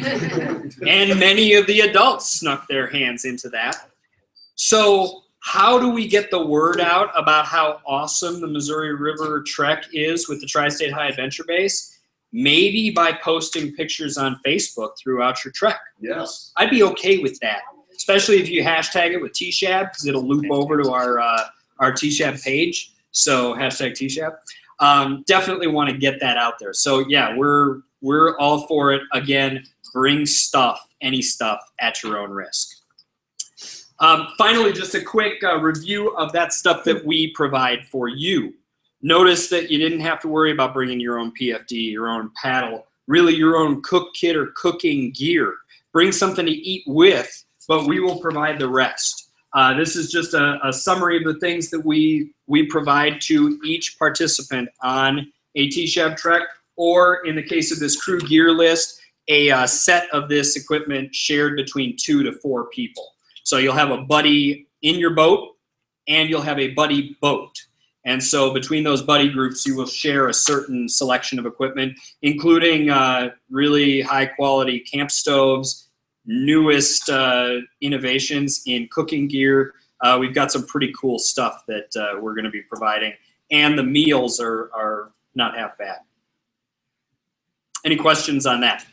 And many of the adults snuck their hands into that. So how do we get the word out about how awesome the Missouri River Trek is with the Tri-State High Adventure Base? Maybe by posting pictures on Facebook throughout your trek. Yes. I'd be okay with that, especially if you hashtag it with T-SHAB, because it'll loop over to our T-SHAB page. So hashtag T-SHAB. Definitely want to get that out there. So yeah, we're all for it. Again, bring stuff, any stuff, at your own risk. Finally, just a quick review of that stuff that we provide for you. Notice that you didn't have to worry about bringing your own PFD, your own paddle, really your own cook kit or cooking gear. Bring something to eat with, but we will provide the rest. This is just a summary of the things that we provide to each participant on a T-SHAB trek, or in the case of this crew gear list, a set of this equipment shared between 2 to 4 people. So you'll have a buddy in your boat, and you'll have a buddy boat. And so between those buddy groups, you will share a certain selection of equipment, including really high quality camp stoves, newest innovations in cooking gear. We've got some pretty cool stuff that we're going to be providing. And the meals are not half bad. Any questions on that?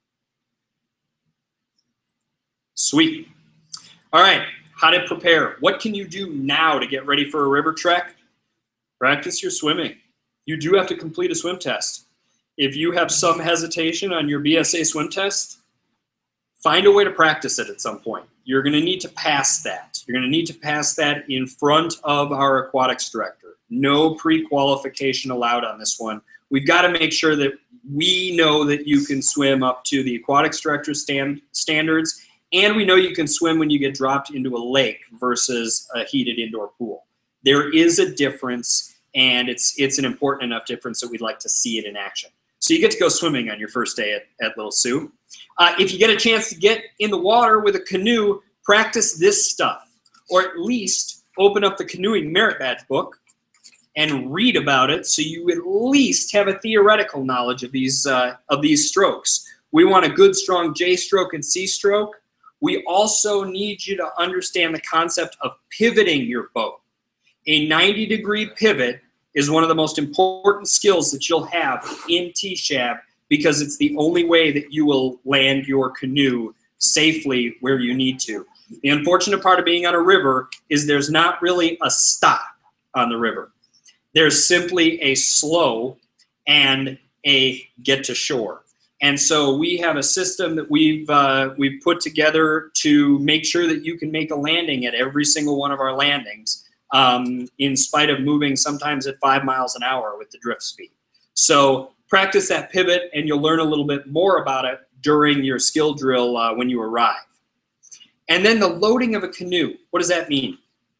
Sweet. All right, how to prepare. What can you do now to get ready for a river trek? Practice your swimming. You do have to complete a swim test. If you have some hesitation on your BSA swim test, find a way to practice it at some point. You're going to need to pass that. You're going to need to pass that in front of our aquatics director. No pre-qualification allowed on this one. We've got to make sure that we know that you can swim up to the aquatics director standards, and we know you can swim when you get dropped into a lake versus a heated indoor pool. There is a difference, and it's an important enough difference that we'd like to see it in action. So you get to go swimming on your first day at Little Sioux. If you get a chance to get in the water with a canoe, practice this stuff, or at least open up the Canoeing Merit Badge book and read about it so you at least have a theoretical knowledge of these strokes. We want a good, strong J stroke and C stroke. We also need you to understand the concept of pivoting your boat. A 90-degree pivot is one of the most important skills that you'll have in T-SHAB because it's the only way that you will land your canoe safely where you need to. The unfortunate part of being on a river is there's not really a stop on the river. There's simply a slow and a get to shore. And so we have a system that we've put together to make sure that you can make a landing at every single one of our landings, in spite of moving sometimes at 5 miles an hour with the drift speed. So practice that pivot, and you'll learn a little bit more about it during your skill drill when you arrive. And then the loading of a canoe. What does that mean?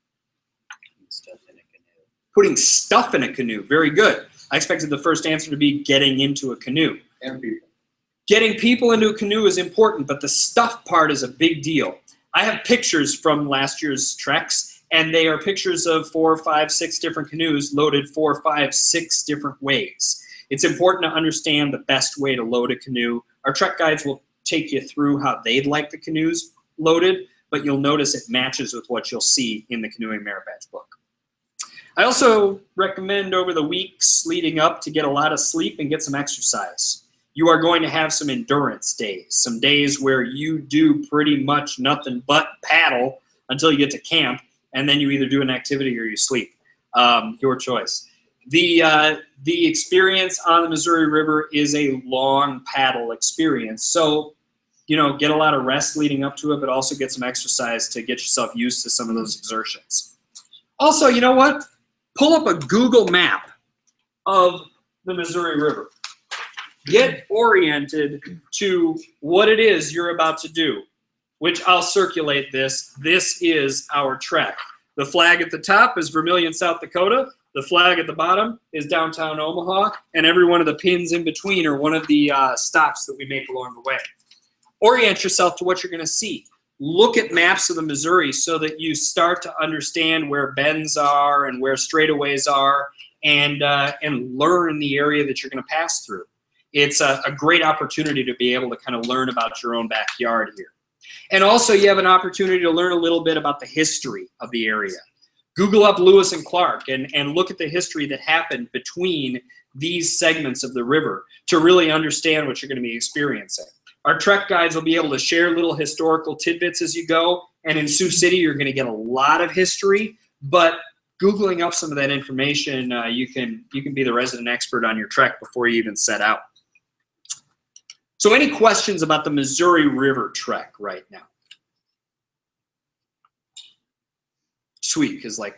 Stuff in a canoe. Putting stuff in a canoe. Very good. I expected the first answer to be getting into a canoe. And people. Getting people into a canoe is important, but the stuff part is a big deal. I have pictures from last year's treks, and they are pictures of 4, 5, 6 different canoes loaded 4, 5, 6 different ways. It's important to understand the best way to load a canoe. Our trek guides will take you through how they'd like the canoes loaded, but you'll notice it matches with what you'll see in the Canoeing Merit Badge book. I also recommend over the weeks leading up to get a lot of sleep and get some exercise. You are going to have some endurance days, some days where you do pretty much nothing but paddle until you get to camp, and then you either do an activity or you sleep. Your choice. The experience on the Missouri River is a long paddle experience. So, you know, get a lot of rest leading up to it, but also get some exercise to get yourself used to some of those exertions. Also, you know what? Pull up a Google map of the Missouri River. Get oriented to what it is you're about to do, which I'll circulate this. This is our trek. The flag at the top is Vermilion, South Dakota. The flag at the bottom is downtown Omaha, and every one of the pins in between are one of the stops that we make along the way. Orient yourself to what you're going to see. Look at maps of the Missouri so that you start to understand where bends are and where straightaways are, and learn the area that you're going to pass through. It's a great opportunity to be able to kind of learn about your own backyard here. And also you have an opportunity to learn a little bit about the history of the area. Google up Lewis and Clark and look at the history that happened between these segments of the river to really understand what you're going to be experiencing. Our trek guides will be able to share little historical tidbits as you go, and in Sioux City you're going to get a lot of history, but Googling up some of that information, you can be the resident expert on your trek before you even set out. So any questions about the Missouri River trek right now? Sweet, because like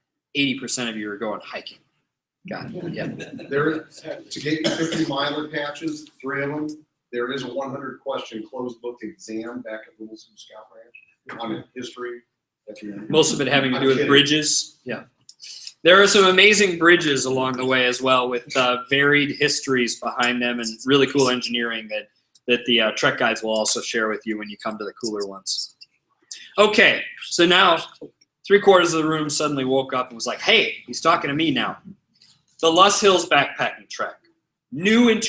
80% of you are going hiking. Got it. Yeah. There, to get you 50-miler patches, 3 of them, there is a 100-question closed book exam back at Little Sioux Scout Ranch on history. Most of it having to do with bridges. Yeah. There are some amazing bridges along the way as well, with varied histories behind them and really cool engineering that the trek guides will also share with you when you come to the cooler ones. Okay, so now 3/4 of the room suddenly woke up and was like, hey, he's talking to me now. The Loess Hills Backpacking Trek. New in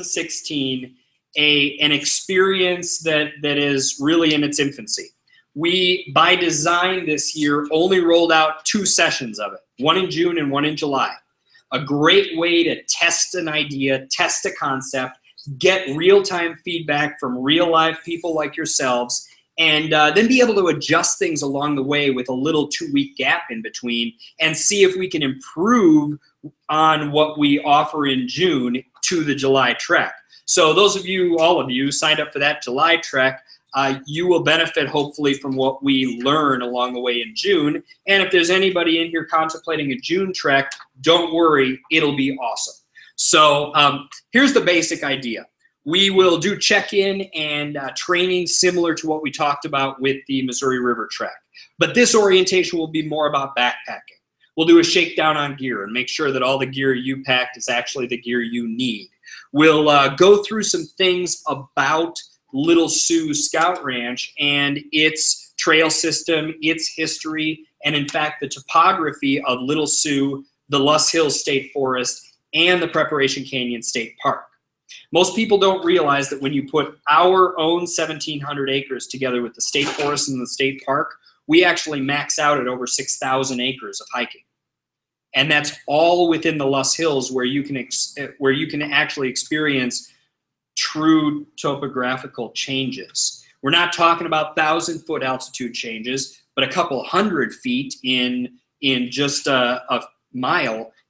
2016, an experience that is really in its infancy. We, by design this year, only rolled out 2 sessions of it, one in June and one in July. A great way to test an idea, test a concept, get real-time feedback from real-life people like yourselves, and then be able to adjust things along the way with a little 2-week gap in between and see if we can improve on what we offer in June to the July trek. So those of you, all of you, signed up for that July trek, you will benefit hopefully from what we learn along the way in June. And if there's anybody in here contemplating a June trek, don't worry, it'll be awesome. So here's the basic idea. We will do check-in and training similar to what we talked about with the Missouri River trek. But this orientation will be more about backpacking. We'll do a shakedown on gear and make sure that all the gear you packed is actually the gear you need. We'll go through some things about Little Sioux Scout Ranch and its trail system, its history, and in fact the topography of Little Sioux, the Loess Hills State Forest, and the Preparation Canyon State Park. Most people don't realize that when you put our own 1,700 acres together with the state forest and the state park, we actually max out at over 6,000 acres of hiking. And that's all within the Loess Hills where you can actually experience true topographical changes. We're not talking about 1,000-foot altitude changes, but a couple 100 feet in just a mile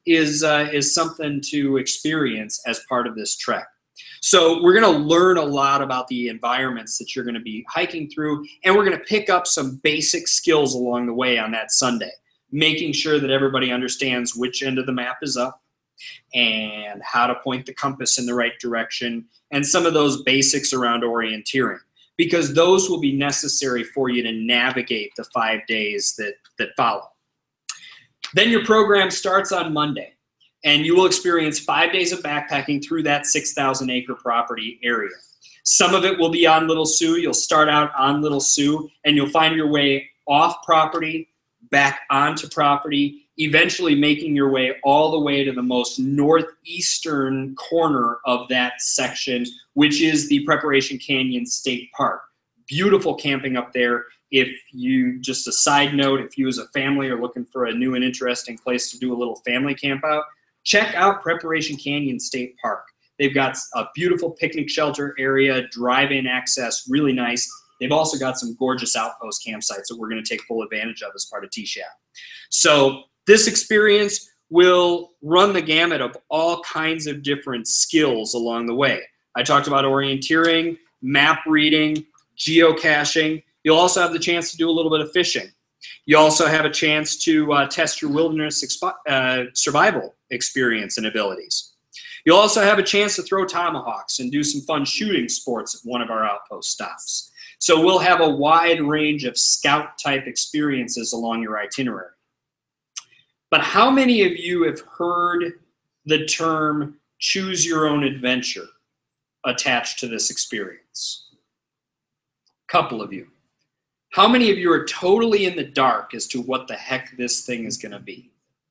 is something to experience as part of this trek. So we're going to learn a lot about the environments that you're going to be hiking through, and we're going to pick up some basic skills along the way on that Sunday, making sure that everybody understands which end of the map is up and how to point the compass in the right direction, and some of those basics around orienteering, because those will be necessary for you to navigate the 5 days that follow. Then your program starts on Monday, and you will experience 5 days of backpacking through that 6,000-acre property area. Some of it will be on Little Sioux. You'll start out on Little Sioux, and you'll find your way off property, back onto property, eventually making your way all the way to the most northeastern corner of that section, which is the Preparation Canyon State Park. Beautiful camping up there. If you, just a side note, if you as a family are looking for a new and interesting place to do a little family camp out, check out Preparation Canyon State Park. They've got a beautiful picnic shelter area, drive-in access, really nice. They've also got some gorgeous outpost campsites that we're going to take full advantage of as part of T-SHAB. So this experience will run the gamut of all kinds of different skills along the way. I talked about orienteering, map reading, geocaching. You'll also have the chance to do a little bit of fishing. You also have a chance to test your wilderness survival experience and abilities. You'll also have a chance to throw tomahawks and do some fun shooting sports at one of our outpost stops. So we'll have a wide range of scout-type experiences along your itinerary. But how many of you have heard the term choose your own adventure attached to this experience? A couple of you. How many of you are totally in the dark as to what the heck this thing is going to be?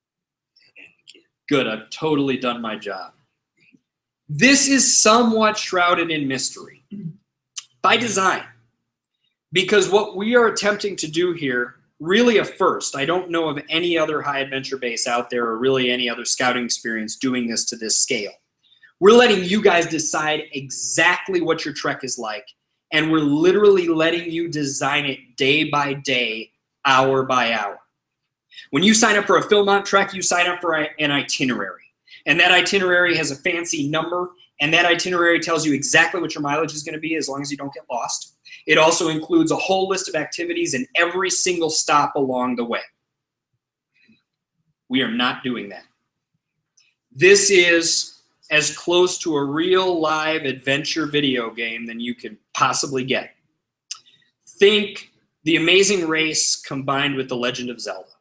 Good, I've totally done my job. This is somewhat shrouded in mystery by design, because what we are attempting to do here, really a first. I don't know of any other high adventure base out there or really any other scouting experience doing this to this scale. We're letting you guys decide exactly what your trek is like, and we're literally letting you design it day by day, hour by hour. When you sign up for a Philmont trek, you sign up for an itinerary. And that itinerary has a fancy number, and that itinerary tells you exactly what your mileage is going to be as long as you don't get lost. It also includes a whole list of activities in every single stop along the way. We are not doing that. This is as close to a real live adventure video game than you could possibly get. Think The Amazing Race combined with The Legend of Zelda.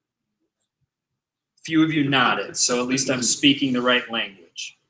Few of you nodded, so at least I'm speaking the right language.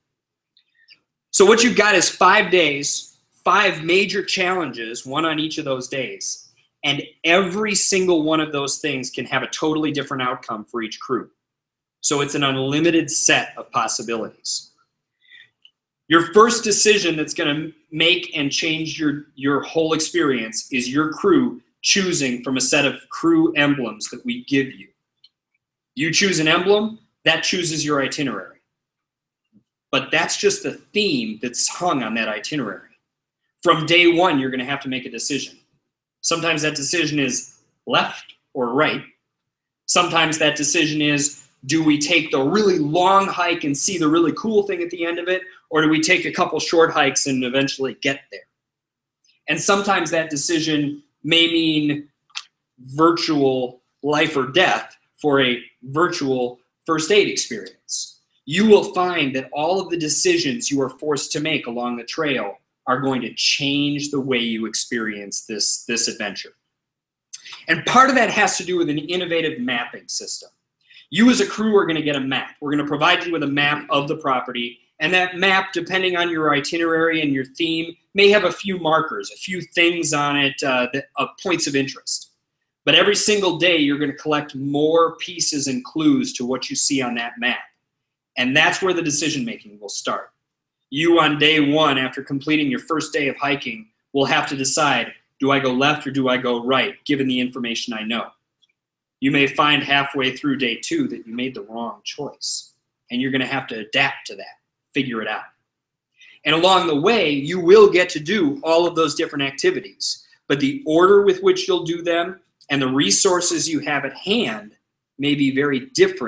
So what you've got is 5 days, 5 major challenges, one on each of those days, and every single one of those things can have a totally different outcome for each crew. So it's an unlimited set of possibilities. Your first decision that's going to make and change your whole experience is your crew choosing from a set of crew emblems that we give you. You choose an emblem, that chooses your itinerary. But that's just the theme that's hung on that itinerary. From day one, you're going to have to make a decision. Sometimes that decision is left or right. Sometimes that decision is, do we take the really long hike and see the really cool thing at the end of it, or do we take a couple short hikes and eventually get there? And sometimes that decision may mean virtual life or death for a virtual first aid experience. You will find that all of the decisions you are forced to make along the trail are going to change the way you experience this adventure. And part of that has to do with an innovative mapping system. You as a crew are going to get a map. We're going to provide you with a map of the property, and that map, depending on your itinerary and your theme, may have a few markers, a few things on it, points of interest. But every single day, you're going to collect more pieces and clues to what you see on that map. And that's where the decision-making will start. You, on day one, after completing your first day of hiking, will have to decide, do I go left or do I go right, given the information I know? You may find halfway through day 2 that you made the wrong choice, and you're going to have to adapt to that, figure it out. And along the way, you will get to do all of those different activities, but the order with which you'll do them and the resources you have at hand may be very different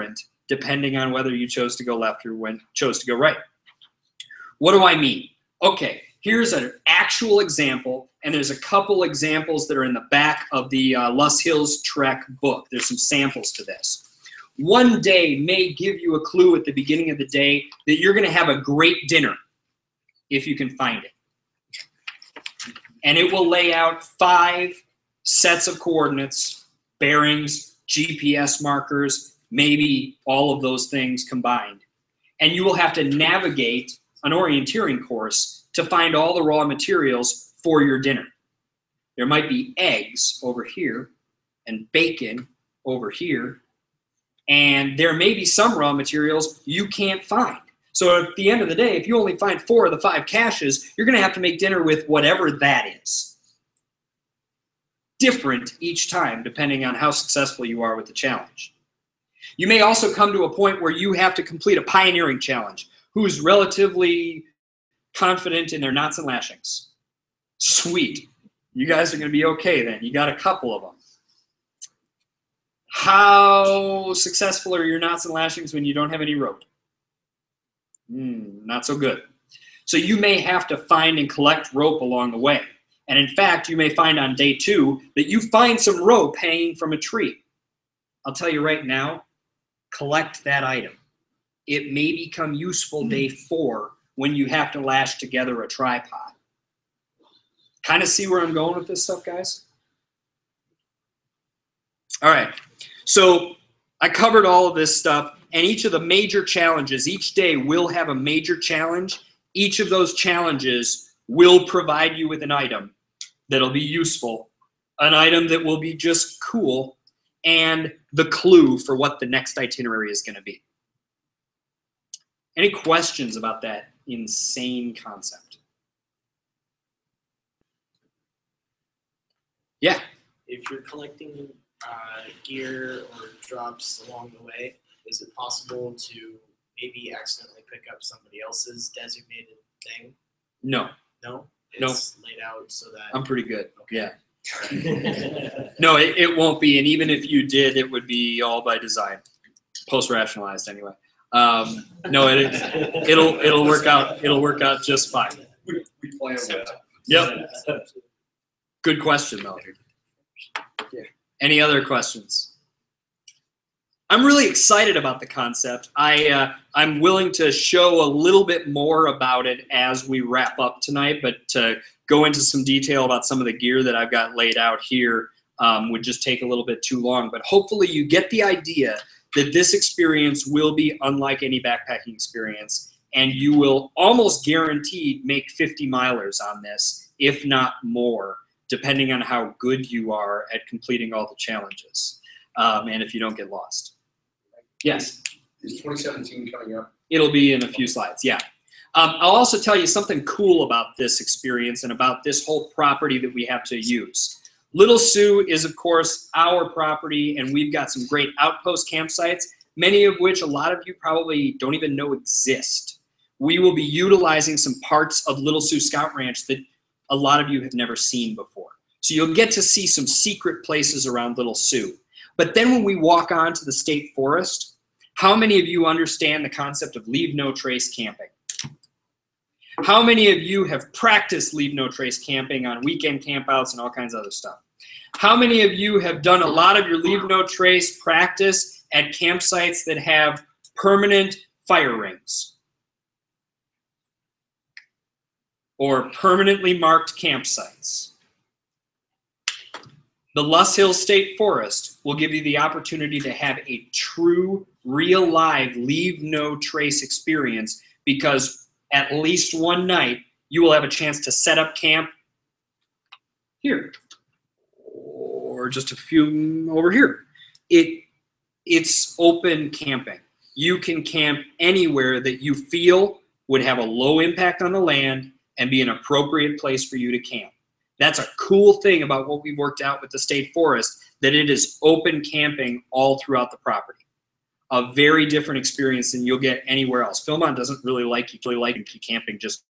depending on whether you chose to go left or chose to go right. What do I mean? Okay, here's an actual example, and there's a couple examples that are in the back of the Loess Hills Trek book. There's some samples to this. One day may give you a clue at the beginning of the day that you're going to have a great dinner if you can find it. And it will lay out 5 sets of coordinates, bearings, GPS markers, maybe all of those things combined. And you will have to navigate an orienteering course to find all the raw materials for your dinner. There might be eggs over here and bacon over here, and there may be some raw materials you can't find. So at the end of the day, if you only find 4 of the 5 caches, you're going to have to make dinner with whatever that is. Different each time, depending on how successful you are with the challenge. You may also come to a point where you have to complete a pioneering challenge. Who's relatively confident in their knots and lashings? Sweet. You guys are going to be okay then. You got a couple of them. How successful are your knots and lashings when you don't have any rope? Not so good. So you may have to find and collect rope along the way. And in fact, you may find on day 2 that you find some rope hanging from a tree. I'll tell you right now, collect that item. It may become useful day 4 when you have to lash together a tripod. Kind of see where I'm going with this stuff, guys? All right, so I covered all of this stuff, and each of the major challenges, each day will have a major challenge. Each of those challenges will provide you with an item that'll be useful, an item that will be just cool, and the clue for what the next itinerary is going to be. Any questions about that insane concept? Yeah. If you're collecting gear or drops along the way, is it possible to maybe accidentally pick up somebody else's designated thing? No. No? No. It's laid out so that... I'm pretty good. Okay. Yeah. No, it won't be. And even if you did, it would be all by design. Post-rationalized anyway. No, it'll work out. It'll work out just fine. We plan that. Yep. Good question, though. Yeah. Any other questions? I'm really excited about the concept. I'm willing to show a little bit more about it as we wrap up tonight, but to go into some detail about some of the gear that I've got laid out here would just take a little bit too long. But hopefully you get the idea that this experience will be unlike any backpacking experience, and you will almost guaranteed make 50 milers on this, if not more, depending on how good you are at completing all the challenges, and if you don't get lost. Yes? Is 2017 coming up? It'll be in a few slides, yeah. I'll also tell you something cool about this experience and about this whole property that we have to use. Little Sioux is, of course, our property, and we've got some great outpost campsites, many of which a lot of you probably don't even know exist. We will be utilizing some parts of Little Sioux Scout Ranch that a lot of you have never seen before. So you'll get to see some secret places around Little Sioux. But then when we walk on to the state forest, how many of you understand the concept of leave no trace camping? How many of you have practiced leave no trace camping on weekend campouts and all kinds of other stuff? How many of you have done a lot of your leave no trace practice at campsites that have permanent fire rings? Or permanently marked campsites? The Loess Hills State Forest will give you the opportunity to have a true, real, live, leave no trace experience, because at least one night you will have a chance to set up camp here or just a few over here. It's open camping. You can camp anywhere that you feel would have a low impact on the land and be an appropriate place for you to camp. That's a cool thing about what we worked out with the state forest, that it is open camping all throughout the property. A very different experience than you'll get anywhere else. Philmont doesn't really like camping. Just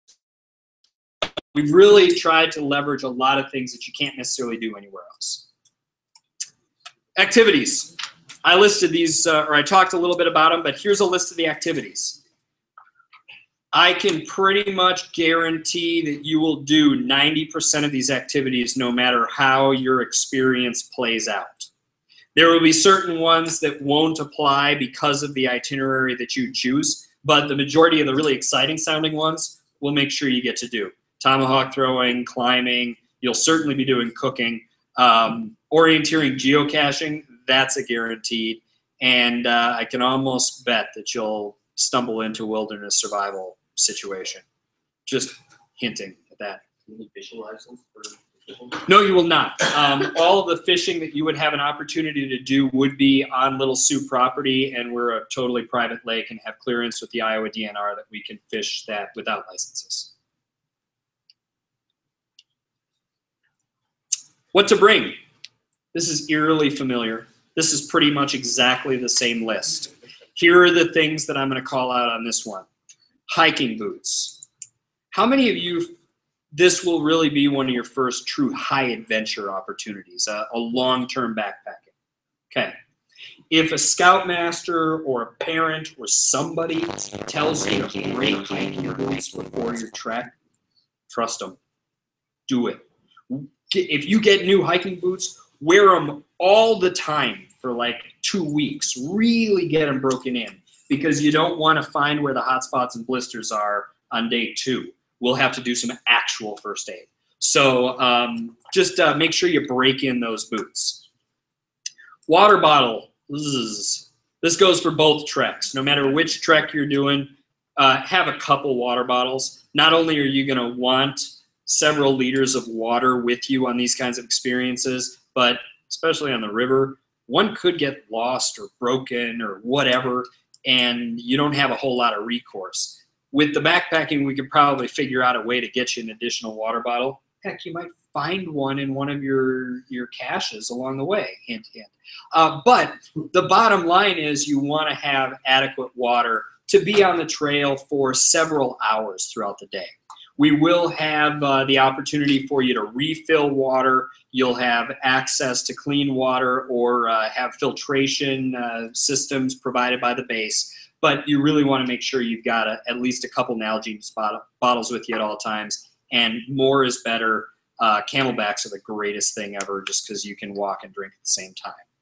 we've really tried to leverage a lot of things that you can't necessarily do anywhere else. Activities. I listed these, or I talked a little bit about them, but here's a list of the activities. I can pretty much guarantee that you will do 90% of these activities no matter how your experience plays out. There will be certain ones that won't apply because of the itinerary that you choose, but the majority of the really exciting sounding ones we'll make sure you get to do. Tomahawk throwing, climbing, you'll certainly be doing cooking. Orienteering, geocaching, that's a guaranteed. And I can almost bet that you'll stumble into a wilderness survival situation. Just hinting at that. You need fishing license for fishing? No, you will not. All of the fishing that you would have an opportunity to do would be on Little Sioux property, and we're a totally private lake and have clearance with the Iowa DNR that we can fish that without licenses. What to bring? This is eerily familiar. This is pretty much exactly the same list. Here are the things that I'm going to call out on this one. Hiking boots. How many of you, this will really be one of your first true high adventure opportunities, a long-term backpacking? Okay. If a scoutmaster or a parent or somebody tells you to bring hiking boots before your trek, trust them. Do it. If you get new hiking boots, wear them all the time for like 2 weeks. Really get them broken in, because you don't want to find where the hot spots and blisters are on day 2. We'll have to do some actual first aid. So just make sure you break in those boots. Water bottle. This goes for both treks. No matter which trek you're doing, have a couple water bottles. Not only are you going to want several liters of water with you on these kinds of experiences, but especially on the river, one could get lost or broken or whatever, and you don't have a whole lot of recourse. With the backpacking, we could probably figure out a way to get you an additional water bottle. Heck, you might find one in one of your caches along the way, hint, hint. But the bottom line is you want to have adequate water to be on the trail for several hours throughout the day. We will have the opportunity for you to refill water. You'll have access to clean water or have filtration systems provided by the base. But you really want to make sure you've got at least a couple Nalgene bottles with you at all times. And more is better. Camelbacks are the greatest thing ever, just because you can walk and drink at the same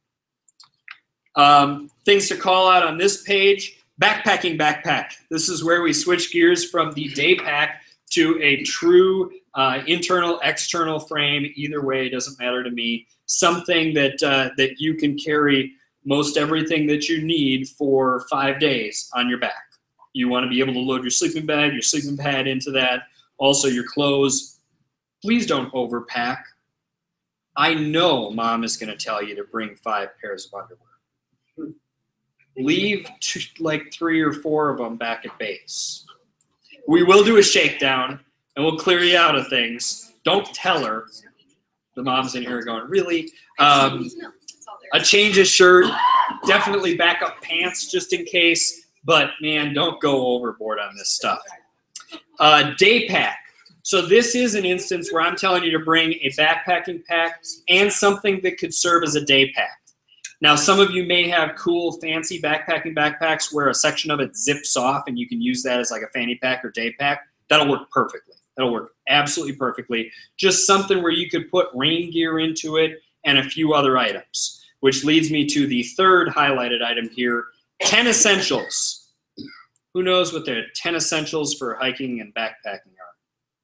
time. Things to call out on this page. Backpacking backpack. This is where we switch gears from the day pack to a true internal, external frame. Either way, doesn't matter to me. Something that, that you can carry most everything that you need for 5 days on your back. You want to be able to load your sleeping bag, your sleeping pad into that. Also your clothes. Please don't overpack. I know mom is going to tell you to bring 5 pairs of underwear. Leave like 3 or 4 of them back at base. We will do a shakedown, and we'll clear you out of things. Don't tell her. The mom's in here going, really? A change of shirt, definitely backup pants just in case, but man, don't go overboard on this stuff. Day pack. So this is an instance where I'm telling you to bring a backpacking pack and something that could serve as a day pack. Now, some of you may have cool, fancy backpacking backpacks where a section of it zips off and you can use that as like a fanny pack or day pack. That'll work perfectly. That'll work absolutely perfectly. Just something where you could put rain gear into it and a few other items, which leads me to the third highlighted item here, 10 essentials. Who knows what the 10 essentials for hiking and backpacking are?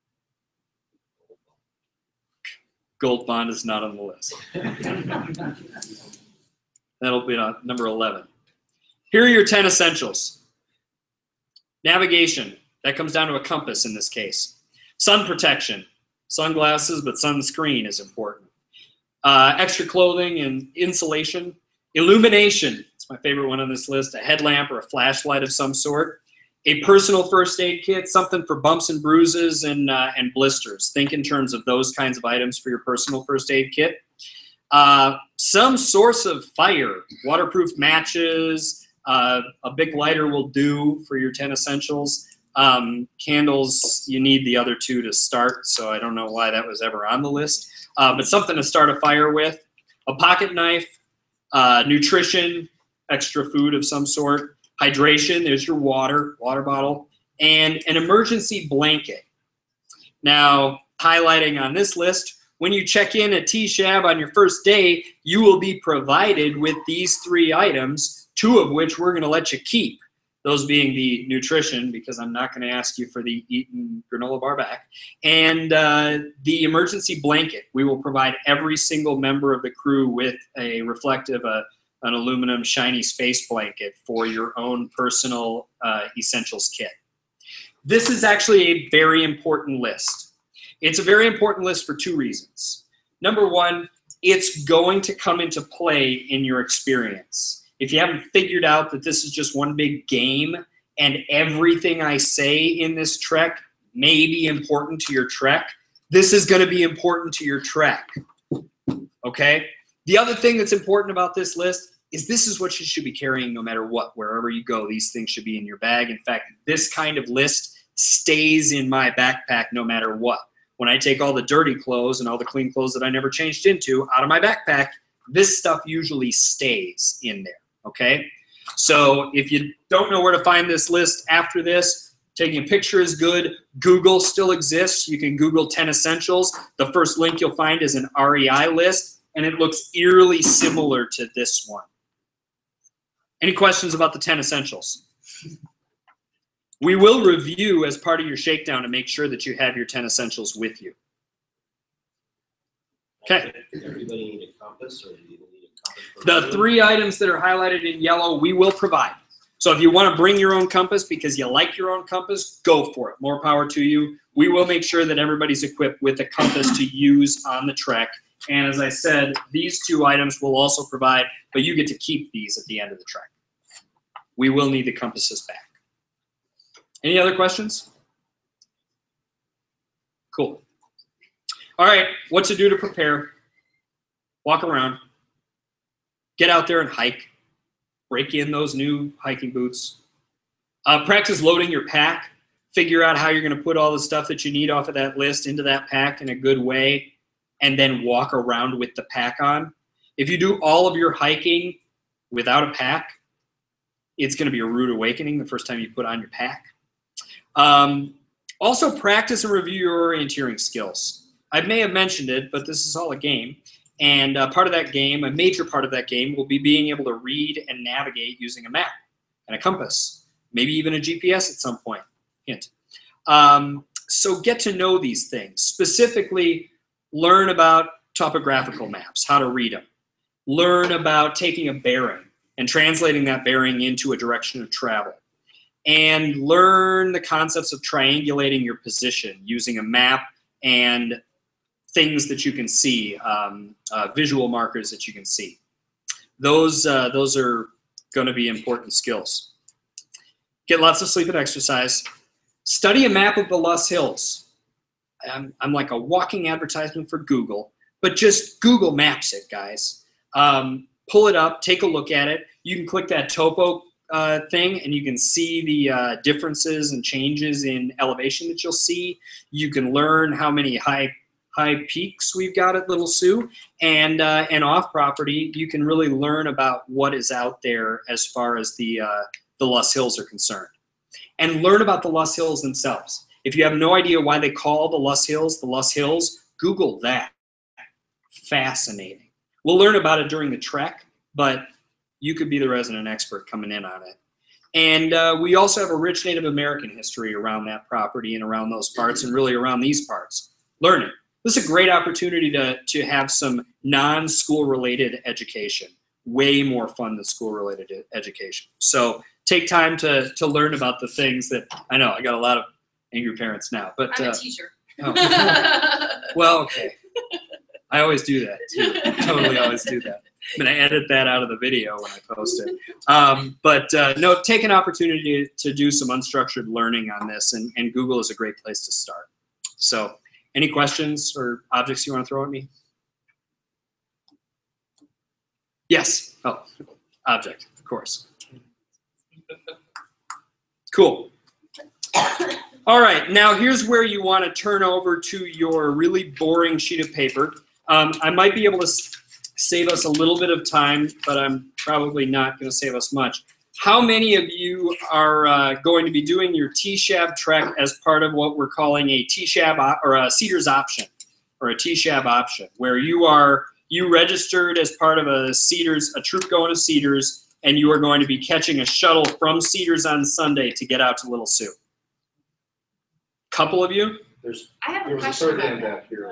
Gold Bond is not on the list. That'll be number 11. Here are your 10 essentials. Navigation. That comes down to a compass in this case. Sun protection. Sunglasses, but sunscreen is important. Extra clothing and insulation. Illumination. It's my favorite one on this list. A headlamp or a flashlight of some sort. A personal first aid kit. Something for bumps and bruises and blisters. Think in terms of those kinds of items for your personal first aid kit. Some source of fire, waterproof matches, a big lighter will do for your 10 essentials. Candles, you need the other 2 to start, so I don't know why that was ever on the list. But something to start a fire with. A pocket knife, nutrition, extra food of some sort. Hydration, there's your water bottle, and an emergency blanket. Now, highlighting on this list, when you check in at T-SHAB on your first day, you will be provided with these 3 items, 2 of which we're going to let you keep. Those being the nutrition, because I'm not going to ask you for the eaten granola bar back, and the emergency blanket. We will provide every single member of the crew with a reflective, an aluminum shiny space blanket for your own personal essentials kit. This is actually a very important list. It's a very important list for 2 reasons. Number one, it's going to come into play in your experience. If you haven't figured out that this is just one big game and everything I say in this trek may be important to your trek, this is going to be important to your trek. Okay? The other thing that's important about this list is this is what you should be carrying no matter what. Wherever you go, these things should be in your bag. In fact, this kind of list stays in my backpack no matter what. When I take all the dirty clothes and all the clean clothes that I never changed into out of my backpack, this stuff usually stays in there, okay? So if you don't know where to find this list after this, taking a picture is good. Google still exists. You can Google 10 essentials. The first link you'll find is an REI list, and it looks eerily similar to this one. Any questions about the 10 essentials? We will review as part of your shakedown to make sure that you have your 10 essentials with you. Okay. Does everybody need a compass, or do you need a compass? The 3 items that are highlighted in yellow, we will provide. So if you want to bring your own compass because you like your own compass, go for it. More power to you. We will make sure that everybody's equipped with a compass to use on the trek. And as I said, these 2 items will also provide, but you get to keep these at the end of the trek. We will need the compasses back. Any other questions? Cool. All right, what to do to prepare. Walk around. Get out there and hike. Break in those new hiking boots. Practice loading your pack. Figure out how you're going to put all the stuff that you need off of that list into that pack in a good way, and then walk around with the pack on. If you do all of your hiking without a pack, it's going to be a rude awakening the first time you put on your pack. Also, practice and review your orienteering skills. I may have mentioned it, but this is all a game. And part of that game, a major part of that game, will be being able to read and navigate using a map and a compass, maybe even a GPS at some point. Hint. So get to know these things. Specifically, learn about topographical maps, how to read them. Learn about taking a bearing and translating that bearing into a direction of travel. And learn the concepts of triangulating your position using a map and things that you can see, visual markers that you can see. Those are going to be important skills. Get lots of sleep and exercise. Study a map of the Loess Hills. I'm like a walking advertisement for Google, but just Google Maps it, guys. Pull it up, take a look at it. You can click that topo thing, and you can see the differences and changes in elevation that you'll see. You can learn how many high peaks we've got at Little Sioux, and off property, you can really learn about what is out there as far as the Loess Hills are concerned, and learn about the Loess Hills themselves. If you have no idea why they call the Loess Hills, Google that. Fascinating. We'll learn about it during the trek, but you could be the resident expert coming in on it. And we also have a rich Native American history around that property and around those parts and really around these parts. Learn it. This is a great opportunity to have some non-school related education. Way more fun than school related education. So take time to learn about the things that, I know, I got a lot of angry parents now. But I'm a teacher. Oh. Well, okay. I always do that too. Totally always do that. I'm going to edit that out of the video when I post it. No, take an opportunity to do some unstructured learning on this, and Google is a great place to start. So any questions or objects you want to throw at me? Yes. Oh, object, of course. Cool. All right, now here's where you want to turn over to your really boring sheet of paper. I might be able to save us a little bit of time, but I'm probably not going to save us much. How many of you are going to be doing your T-SHAB trek as part of what we're calling a T-SHAB or a Cedars option, or a T-SHAB option, where you registered as part of a troop going to Cedars, and you are going to be catching a shuttle from Cedars on Sunday to get out to Little Sioux? Couple of you? I have a There was a question third about hand that. back here.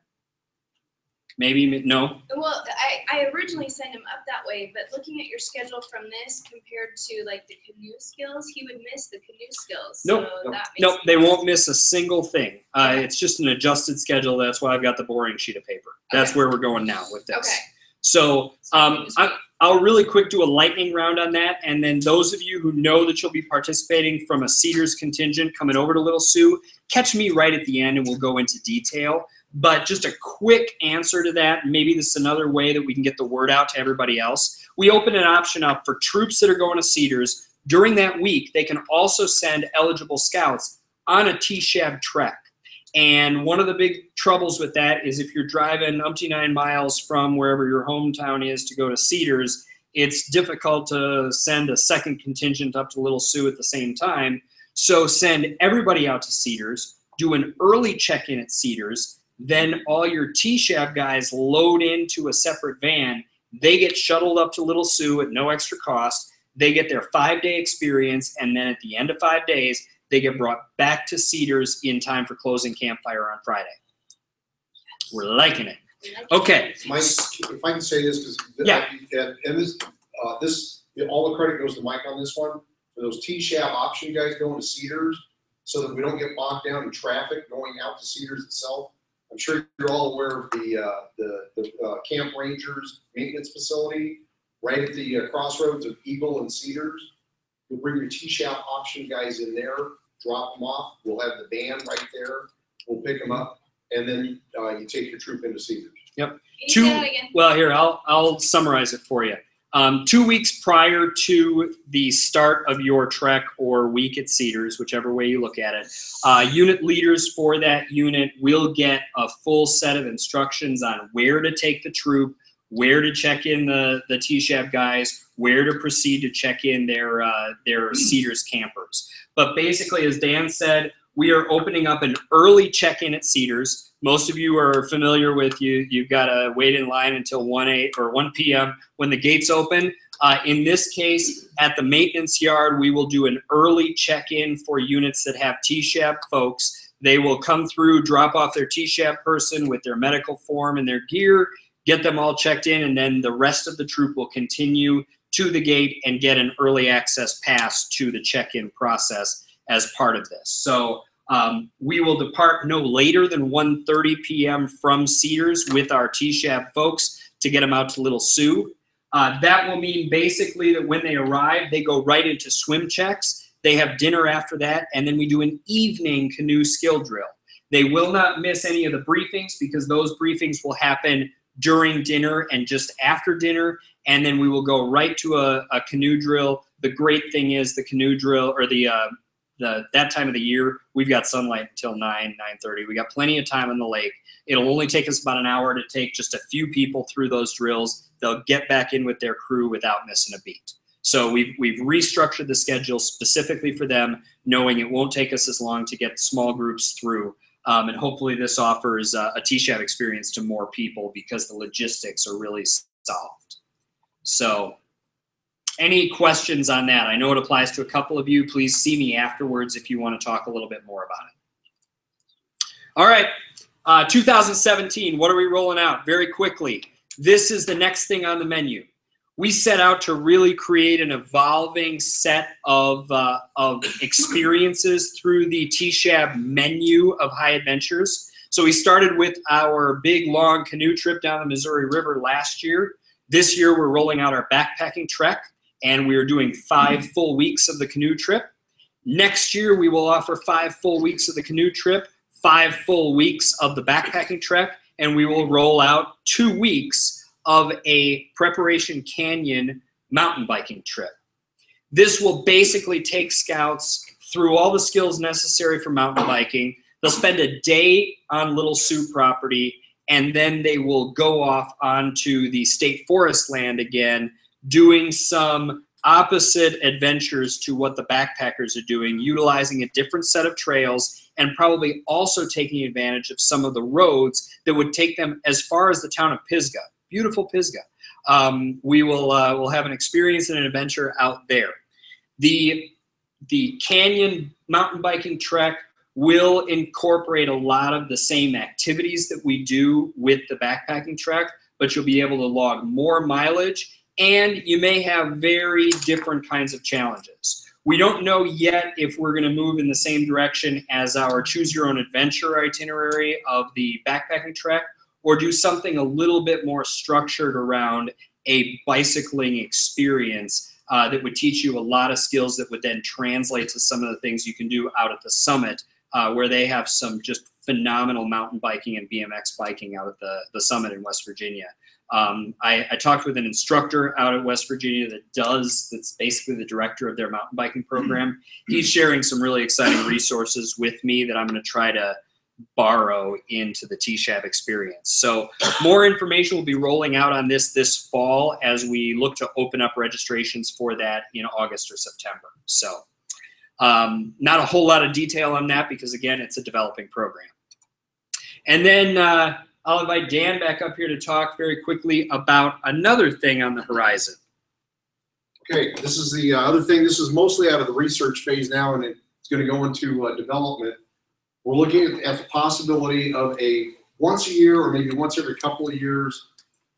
Maybe no? Well, I originally signed him up that way, but looking at your schedule from this compared to like the canoe skills, he would miss the canoe skills. Nope. So that makes Nope, me they nervous. won't miss a single thing. It's just an adjusted schedule. That's why I've got the boring sheet of paper. That's Okay. where we're going now with this. Okay. So I'll really quick do a lightning round on that, and then those of you who know that you'll be participating from a Cedars contingent coming over to Little Sioux, catch me right at the end and we'll go into detail. But just a quick answer to that, maybe this is another way that we can get the word out to everybody else. We open an option up for troops that are going to Cedars. During that week, they can also send eligible scouts on a T-SHAB trek. And one of the big troubles with that is if you're driving umpty 9 miles from wherever your hometown is to go to Cedars, it's difficult to send a second contingent up to Little Sioux at the same time. So send everybody out to Cedars, do an early check-in at Cedars, then all your T-SHAB guys load into a separate van. They get shuttled up to Little Sioux at no extra cost. They get their 5-day experience, and then at the end of 5 days, they get brought back to Cedars in time for closing campfire on Friday. We're liking it. Okay. Mike, if I can say this, because Yeah. and all the credit goes to Mike on this one. For those T-SHAB option guys going to Cedars, so that we don't get bogged down in traffic going out to Cedars itself. I'm sure you're all aware of the Camp Rangers maintenance facility right at the crossroads of Eagle and Cedars. You'll bring your T-SHAB option guys in there, drop them off. We'll have the van right there. We'll pick them up, and then you take your troop into Cedars. Yep. Can you say that again? Well, here, I'll summarize it for you. 2 weeks prior to the start of your trek or week at Cedars, whichever way you look at it, unit leaders for that unit will get a full set of instructions on where to take the troop, where to check in the T-SHAB guys, where to proceed to check in their Cedars campers. But basically, as Dan said, we are opening up an early check-in at Cedars. Most of you are familiar with you've got to wait in line until 1 p.m. when the gates open. In this case, at the maintenance yard, we will do an early check-in for units that have T-SHAB folks. They will come through, drop off their T-SHAB person with their medical form and their gear, get them all checked in, and then the rest of the troop will continue to the gate and get an early access pass to the check-in process as part of this. So we will depart no later than 1:30 p.m. from Cedars with our T-SHAB folks to get them out to Little Sioux. That will mean basically that when they arrive, they go right into swim checks. They have dinner after that, and then we do an evening canoe skill drill. They will not miss any of the briefings because those briefings will happen during dinner and just after dinner, and then we will go right to a canoe drill. The great thing is the canoe drill, or that time of the year, we've got sunlight until 9:30. We got plenty of time on the lake. It'll only take us about an hour to take just a few people through those drills. They'll get back in with their crew without missing a beat. So we've restructured the schedule specifically for them, knowing it won't take us as long to get small groups through. And hopefully this offers a T-SHAB experience to more people because the logistics are really solved. So any questions on that? I know it applies to a couple of you. Please see me afterwards if you want to talk a little bit more about it. All right, 2017, what are we rolling out? Very quickly, this is the next thing on the menu. We set out to really create an evolving set of experiences through the T-SHAB menu of high adventures. So we started with our big, long canoe trip down the Missouri River last year. This year, we're rolling out our backpacking trek, and we are doing 5 full weeks of the canoe trip. Next year, we will offer 5 full weeks of the canoe trip, 5 full weeks of the backpacking trek, and we will roll out 2 weeks of a Preparation Canyon mountain biking trip. This will basically take scouts through all the skills necessary for mountain biking. They'll spend a day on Little Sioux property, and then they will go off onto the state forest land again, doing some opposite adventures to what the backpackers are doing, utilizing a different set of trails, and probably also taking advantage of some of the roads that would take them as far as the town of Pisgah. Beautiful Pisgah. We will we'll have an experience and an adventure out there. The canyon mountain biking trek will incorporate a lot of the same activities that we do with the backpacking trek, but you'll be able to log more mileage, and you may have very different kinds of challenges. We don't know yet if we're going to move in the same direction as our Choose Your Own Adventure itinerary of the backpacking trek, or do something a little bit more structured around a bicycling experience that would teach you a lot of skills that would then translate to some of the things you can do out at the summit, where they have some just phenomenal mountain biking and BMX biking out at the summit in West Virginia. I talked with an instructor out at West Virginia that's basically the director of their mountain biking program. He's sharing some really exciting resources with me that I'm going to try to borrow into the T-SHAB experience. So more information will be rolling out on this fall as we look to open up registrations for that in August or September. So not a whole lot of detail on that because, again, it's a developing program. And then I'll invite Dan back up here to talk very quickly about another thing on the horizon. Okay, this is the other thing. This is mostly out of the research phase now, and it's going to go into development. We're looking at the possibility of a once a year or maybe once every couple of years,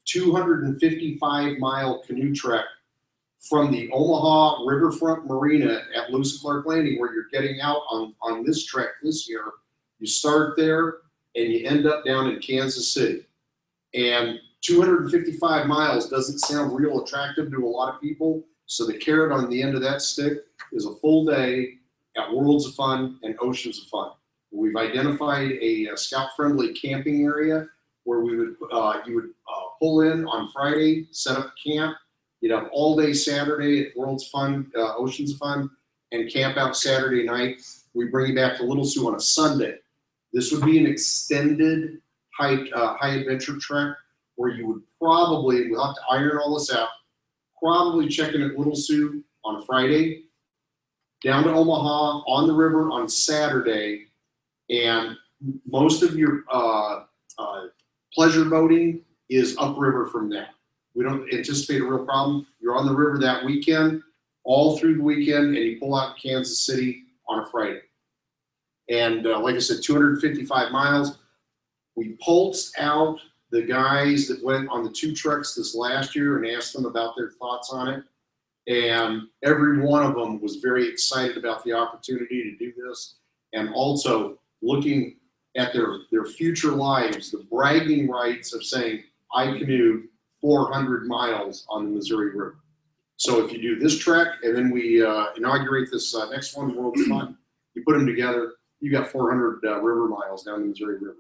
255-mile canoe trek from the Omaha Riverfront Marina at Lewis and Clark Landing, where you're getting out on this trek this year. You start there and you end up down in Kansas City. And 255 miles doesn't sound real attractive to a lot of people. So the carrot on the end of that stick is a full day at Worlds of Fun and Oceans of Fun. We've identified a scout-friendly camping area where we would you would pull in on Friday, set up camp. You'd have all day Saturday at World's Fun, Oceans of Fun, and camp out Saturday night. We bring you back to Little Sioux on a Sunday. This would be an extended high adventure trek where you would probably, we'll have to iron all this out, probably check in at Little Sioux on a Friday, down to Omaha on the river on Saturday, and most of your pleasure boating is upriver from that. We don't anticipate a real problem. You're on the river that weekend, all through the weekend, and you pull out in Kansas City on a Friday. And like I said, 255 miles. We pulsed out the guys that went on the 2 treks this last year and asked them about their thoughts on it. And every one of them was very excited about the opportunity to do this. And also looking at their future lives, the bragging rights of saying, I canoed 400 miles on the Missouri River. So if you do this trek and then we inaugurate this next one, World's Fun, you put them together, you got 400 river miles down the Missouri River.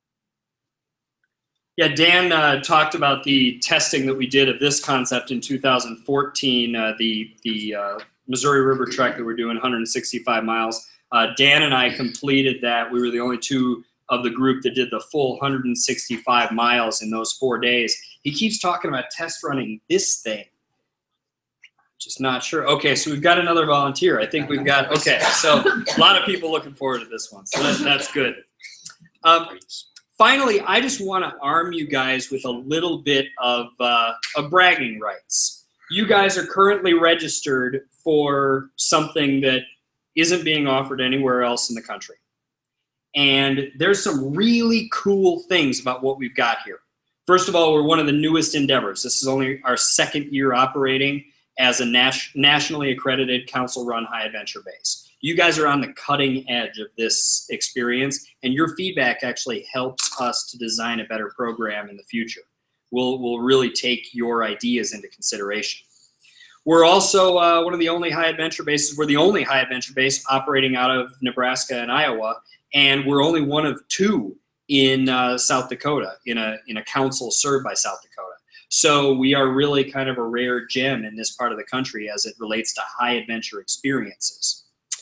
Yeah, Dan talked about the testing that we did of this concept in 2014, the Missouri River trek that we're doing, 165 miles. Dan and I completed that. We were the only 2 of the group that did the full 165 miles in those 4 days. He keeps talking about test running this thing. Just not sure. Okay, so we've got another volunteer. I think we've got, okay, so a lot of people looking forward to this one. So that's good. Finally, I just want to arm you guys with a little bit of bragging rights. You guys are currently registered for something that isn't being offered anywhere else in the country. And there's some really cool things about what we've got here. First of all, we're one of the newest endeavors. This is only our 2nd year operating as a nationally accredited council-run high adventure base. You guys are on the cutting edge of this experience, and your feedback actually helps us to design a better program in the future. We'll really take your ideas into consideration. We're also one of the only high adventure bases. We're the only high adventure base operating out of Nebraska and Iowa, and we're only one of 2 in South Dakota, in a council served by South Dakota. So we are really kind of a rare gem in this part of the country as it relates to high adventure experiences.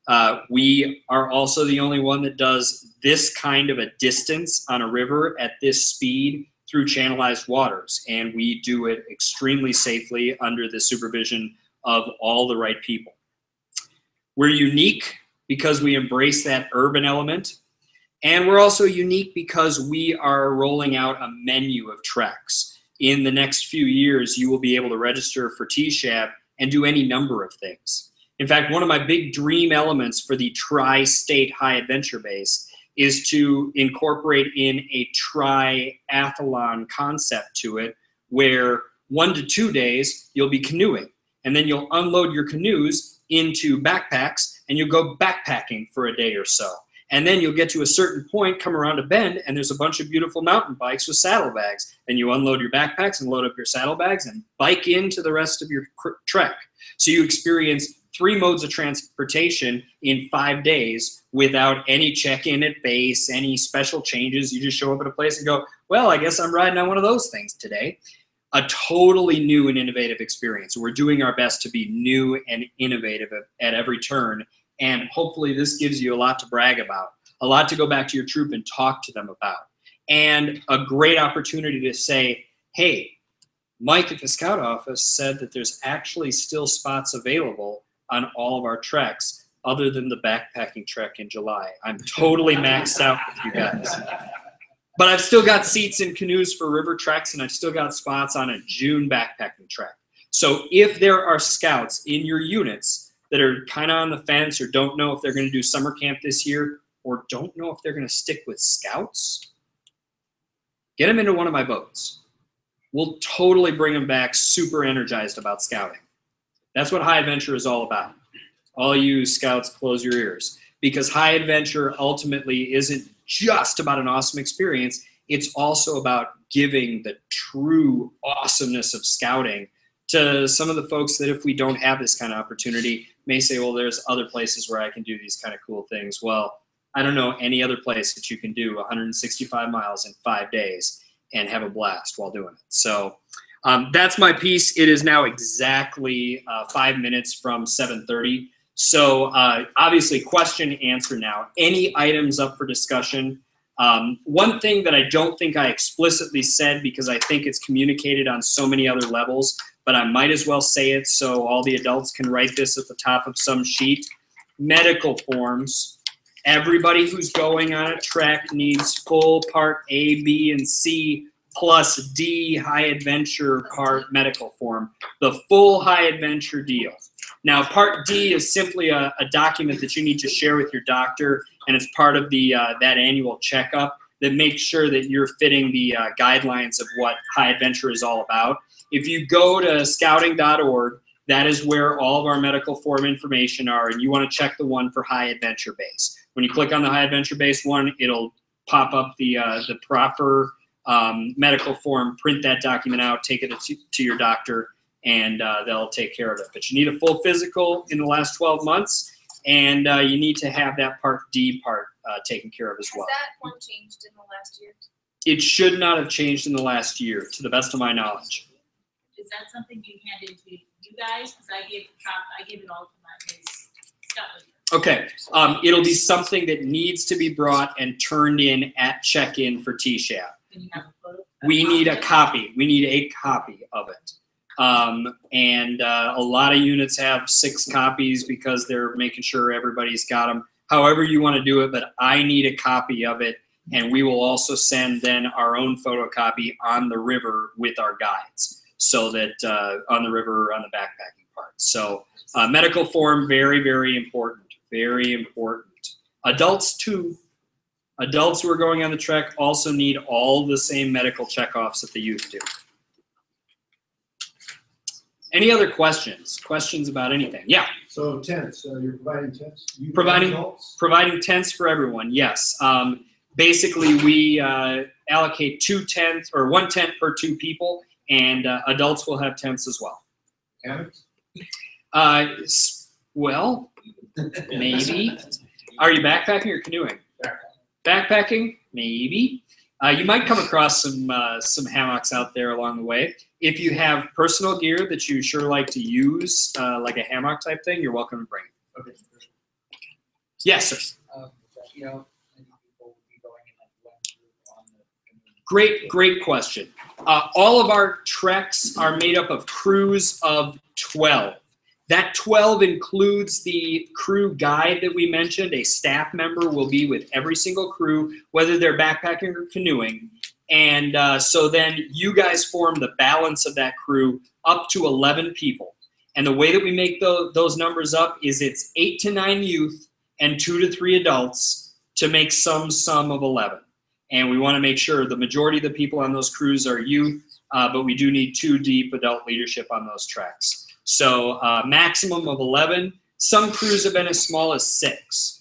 We are also the only one that does this kind of a distance on a river at this speed through channelized waters, and we do it extremely safely under the supervision of all the right people. We're unique because we embrace that urban element, and we're also unique because we are rolling out a menu of treks. In the next few years, you will be able to register for T-SHAB and do any number of things. In fact, one of my big dream elements for the tri-state high adventure base is to incorporate in a triathlon concept to it, where 1 to 2 days you'll be canoeing, and then you'll unload your canoes into backpacks and you'll go backpacking for a day or so. And then you'll get to a certain point, come around a bend, and there's a bunch of beautiful mountain bikes with saddlebags. And you unload your backpacks and load up your saddlebags and bike into the rest of your trek. So you experience 3 modes of transportation in 5 days without any check-in at base, any special changes. You just show up at a place and go, well, I guess I'm riding on one of those things today. A totally new and innovative experience. We're doing our best to be new and innovative at every turn. And hopefully this gives you a lot to brag about, a lot to go back to your troop and talk to them about, and a great opportunity to say, hey, Mike at the Scout office said that there's actually still spots available on all of our treks other than the backpacking trek in July. I'm totally maxed out with you guys. But I've still got seats in canoes for river treks, and I've still got spots on a June backpacking trek. So if there are scouts in your units that are kind of on the fence or don't know if they're going to do summer camp this year or don't know if they're going to stick with scouts, get them into one of my boats. We'll totally bring them back super energized about scouting. That's what high adventure is all about. All you scouts, close your ears, because high adventure ultimately isn't just about an awesome experience. It's also about giving the true awesomeness of scouting to some of the folks that, if we don't have this kind of opportunity, may say, well, there's other places where I can do these kind of cool things. Well, I don't know any other place that you can do 165 miles in 5 days and have a blast while doing it. So that's my piece. It is now exactly 5 minutes from 7:30. So obviously question answer now. Any items up for discussion? One thing that I don't think I explicitly said, because I think it's communicated on so many other levels, but I might as well say it so all the adults can write this at the top of some sheet. Medical forms. Everybody who's going on a trek needs full Part A, B, and C plus D high adventure part medical form. The full high adventure deal. Now, Part D is simply a document that you need to share with your doctor, and it's part of the that annual checkup that makes sure that you're fitting the guidelines of what high adventure is all about. If you go to scouting.org, that is where all of our medical form information are, and you want to check the one for high adventure base. When you click on the high adventure base one, it'll pop up the proper medical form. Print that document out, take it to your doctor, and they'll take care of it. But you need a full physical in the last 12 months, and you need to have that Part D part taken care of as well. Has that form changed in the last year? It should not have changed in the last year, to the best of my knowledge. Is that something you handed to you guys? Because I gave it all to my Scout leader. Okay, it'll be something that needs to be brought and turned in at check-in for T-SHAB. Can you have a photo? We need a copy. We need a copy of it. And a lot of units have 6 copies because they're making sure everybody's got them. However you want to do it, but I need a copy of it, and we will also send then our own photocopy on the river with our guides, so that on the river on the backpacking part. So medical form, very, very important, very important. Adults too. Adults who are going on the trek also need all the same medical checkoffs that the youth do. Any other questions? Questions about anything? Yeah. So tents, you're providing tents? Providing tents for everyone, yes. Basically, we allocate 2 tents, or 1 tent per 2 people, and adults will have tents as well. Hammocks? Well, maybe. Are you backpacking or canoeing? Backpacking, maybe. You might come across some hammocks out there along the way. If you have personal gear that you sure like to use, like a hammock type thing, you're welcome to bring it. Okay. Yes, sir. You know, many people will be going in like one group on the. Great question. All of our treks are made up of crews of 12. That 12 includes the crew guide that we mentioned. A staff member will be with every single crew, whether they're backpacking or canoeing. And so then you guys form the balance of that crew up to 11 people. And the way that we make those numbers up is it's 8 to 9 youth and 2 to 3 adults to make some sum of 11. And we want to make sure the majority of the people on those crews are youth, but we do need 2 deep adult leadership on those treks. So maximum of 11. Some crews have been as small as 6.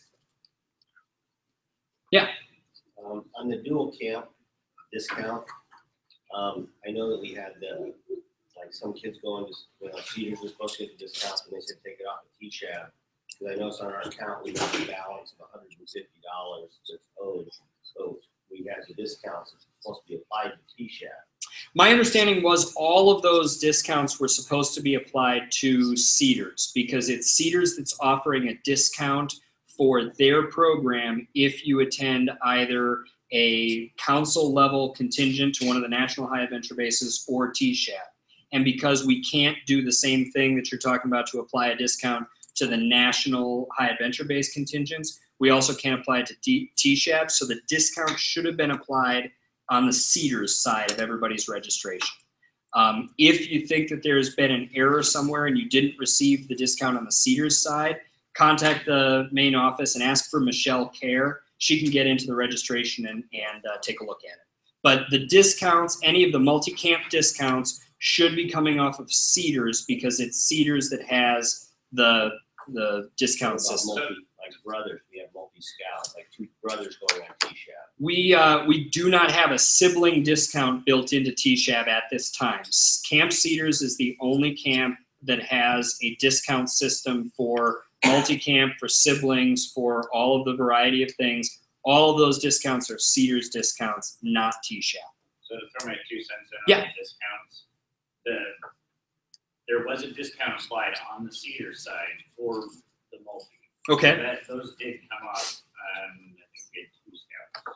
Yeah. On the dual camp discount, I know that we had like some kids going to seniors were supposed to get the discount, and they said take it off the T-SHAB. Because I noticed on our account we have a balance of $150 that's owed. So we had the discounts that's supposed to be applied to T-SHAB. My understanding was all of those discounts were supposed to be applied to Cedars because it's Cedars that's offering a discount for their program if you attend either a council level contingent to one of the national high adventure bases or T-SHAB. And because we can't do the same thing that you're talking about to apply a discount to the national high adventure base contingents, we also can't apply it to T-SHAB. So the discount should have been applied on the Cedars side of everybody's registration. If you think that there's been an error somewhere and you didn't receive the discount on the Cedars side, contact the main office and ask for Michelle Kerr. She can get into the registration and take a look at it. But the discounts, any of the multi-camp discounts, should be coming off of Cedars because it's Cedars that has the discount system. Like brothers, we have multi-scouts, like 2 brothers going on T-SHAB. We do not have a sibling discount built into T-SHAB at this time. Camp Cedars is the only camp that has a discount system for multi-camp, for siblings, for all of the variety of things. All of those discounts are Cedars discounts, not T-SHAB. So to throw my 2 cents in on Yeah. the discounts, there was a discount applied on the Cedar side for the multi. Okay. So those did come off. I think we had 2 scouts.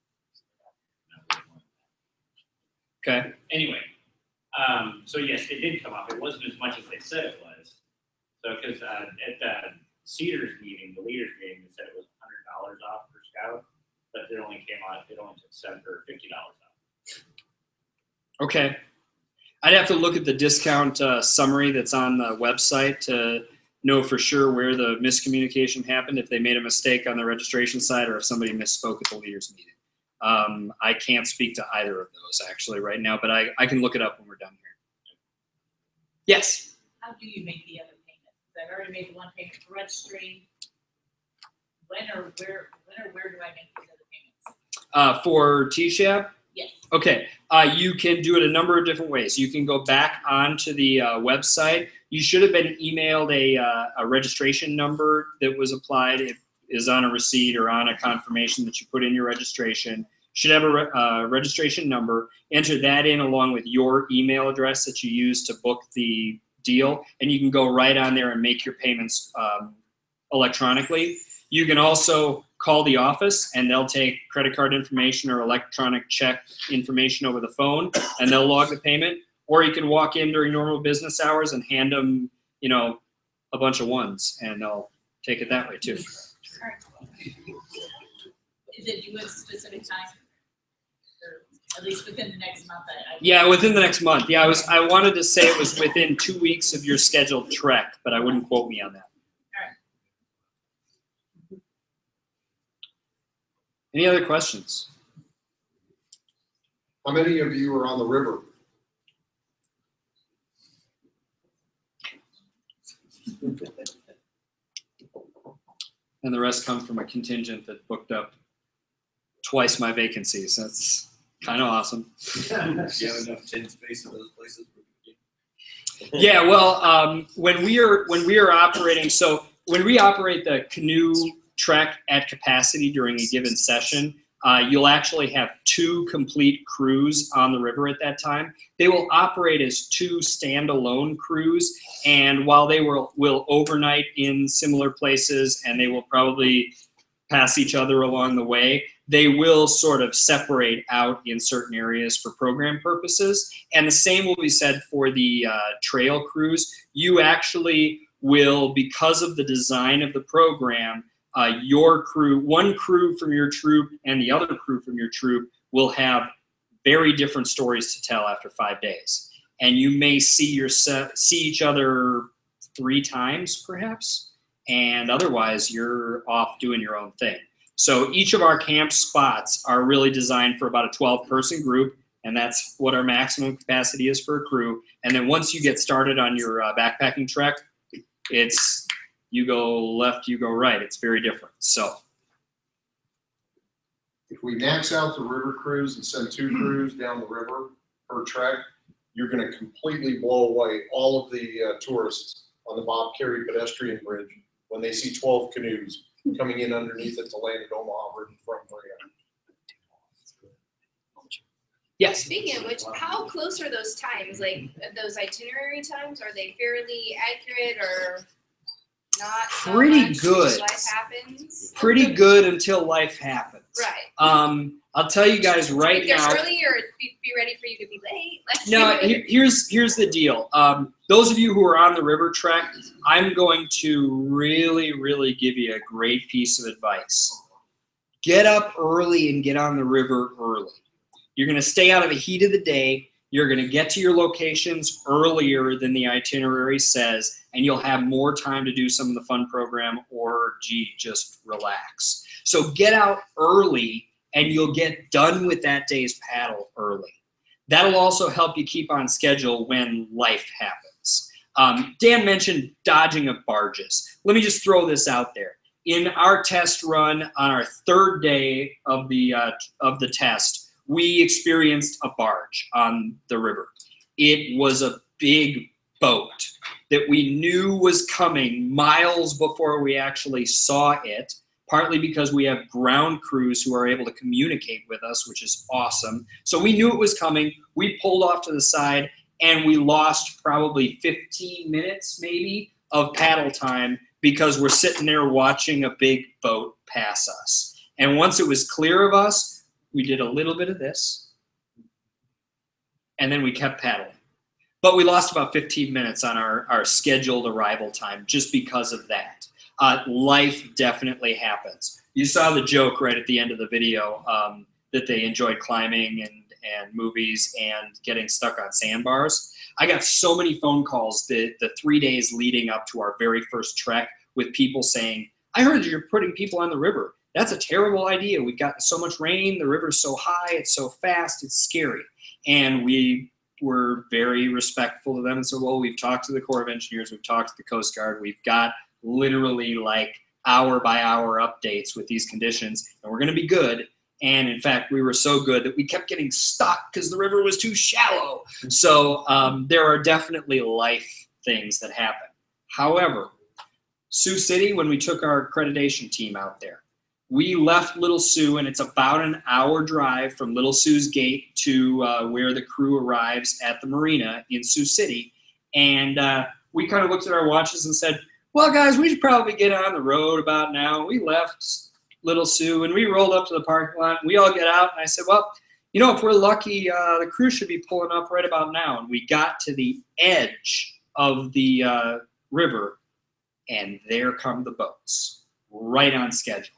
Okay. Anyway, so yes, they did come off. It wasn't as much as they said it was. So because at the Cedars meeting, the leaders meeting, they said it was $100 off per scout, but it only came out. It only took $50 off. Okay. I'd have to look at the discount summary that's on the website to know for sure where the miscommunication happened, if they made a mistake on the registration side or if somebody misspoke at the leaders meeting. I can't speak to either of those actually right now, but I can look it up when we're done here. Yes? How do you make the other payments? I've already made the one payment for registry. When or where do I make these other payments? For T-SHAB? Yes. Okay, you can do it a number of different ways. You can go back onto the website. You should have been emailed a registration number that was applied. It is on a receipt or on a confirmation that you put in your registration. Should have a registration number. Enter that in along with your email address that you use to book the deal, and you can go right on there and make your payments electronically. You can also call the office and they'll take credit card information or electronic check information over the phone and they'll log the payment. Or you can walk in during normal business hours and hand them, a bunch of ones and they'll take it that way too. Is it due at a specific time? Or at least within the next month? Yeah, within the next month. Yeah, I wanted to say it was within 2 weeks of your scheduled trek, but I wouldn't quote me on that. Any other questions? How many of you are on the river? And the rest come from a contingent that booked up twice my vacancies. That's kind of awesome. Do you have enough tent space in those places? Yeah, well, when we are operating, so when we operate the canoe trek at capacity during a given session, you'll actually have 2 complete crews on the river at that time. They will operate as 2 standalone crews, and while they will overnight in similar places and they will probably pass each other along the way, they will sort of separate out in certain areas for program purposes. And the same will be said for the trail crews. You actually will, because of the design of the program, your crew, one crew from your troop and the other crew from your troop will have very different stories to tell after 5 days. And you may see each other 3 times perhaps, and otherwise you're off doing your own thing. So each of our camp spots are really designed for about a 12-person group, and that's what our maximum capacity is for a crew. And then once you get started on your backpacking trek, it's you go left, you go right. It's very different. So if we max out the river cruise and send 2 crews down the river per trek, you're going to completely blow away all of the tourists on the Bob Carey pedestrian bridge when they see 12 canoes coming in underneath it to land at Omaha from Maria. Yes. Speaking of which, how close are those times? Like those itinerary times, are they fairly accurate or not? So Pretty much good. until life happens. Pretty good until life happens. Right. I'll tell you guys right If they're now. early, or be ready for you to be late. No, here's the deal. Those of you who are on the river trek, I'm going to really give you a great piece of advice. Get up early and get on the river early. You're going to stay out of the heat of the day. You're going to get to your locations earlier than the itinerary says, and you'll have more time to do some of the fun program or, gee, just relax. So get out early, and you'll get done with that day's paddle early. That'll also help you keep on schedule when life happens. Dan mentioned dodging of barges. Let me just throw this out there. In our test run on our 3rd day of the test, we experienced a barge on the river. It was a big boat that we knew was coming miles before we actually saw it, partly because we have ground crews who are able to communicate with us, which is awesome. So we knew it was coming. We pulled off to the side, and we lost probably 15 minutes maybe of paddle time because we're sitting there watching a big boat pass us. And once it was clear of us, we did a little bit of this, and then we kept paddling. But we lost about 15 minutes on our scheduled arrival time just because of that. Life definitely happens. You saw the joke right at the end of the video that they enjoyed climbing and movies and getting stuck on sandbars. I got so many phone calls the 3 days leading up to our very first trek with people saying, I heard you're putting people on the river. That's a terrible idea. We've gotten so much rain. The river's so high. It's so fast. It's scary. And we were very respectful to them and said, well, we've talked to the Corps of Engineers. We've talked to the Coast Guard. We've got literally like hour-by-hour updates with these conditions, and we're going to be good. And in fact, we were so good that we kept getting stuck because the river was too shallow. So there are definitely life things that happen. However, Sioux City, when we took our accreditation team out there, we left Little Sioux, and it's about an hour drive from Little Sioux's gate to where the crew arrives at the marina in Sioux City. And we kind of looked at our watches and said, well, guys, we should probably get on the road about now. We left Little Sioux, and we rolled up to the parking lot. And we all get out, and I said, well, you know, if we're lucky, the crew should be pulling up right about now. And we got to the edge of the river, and there come the boats, right on schedule.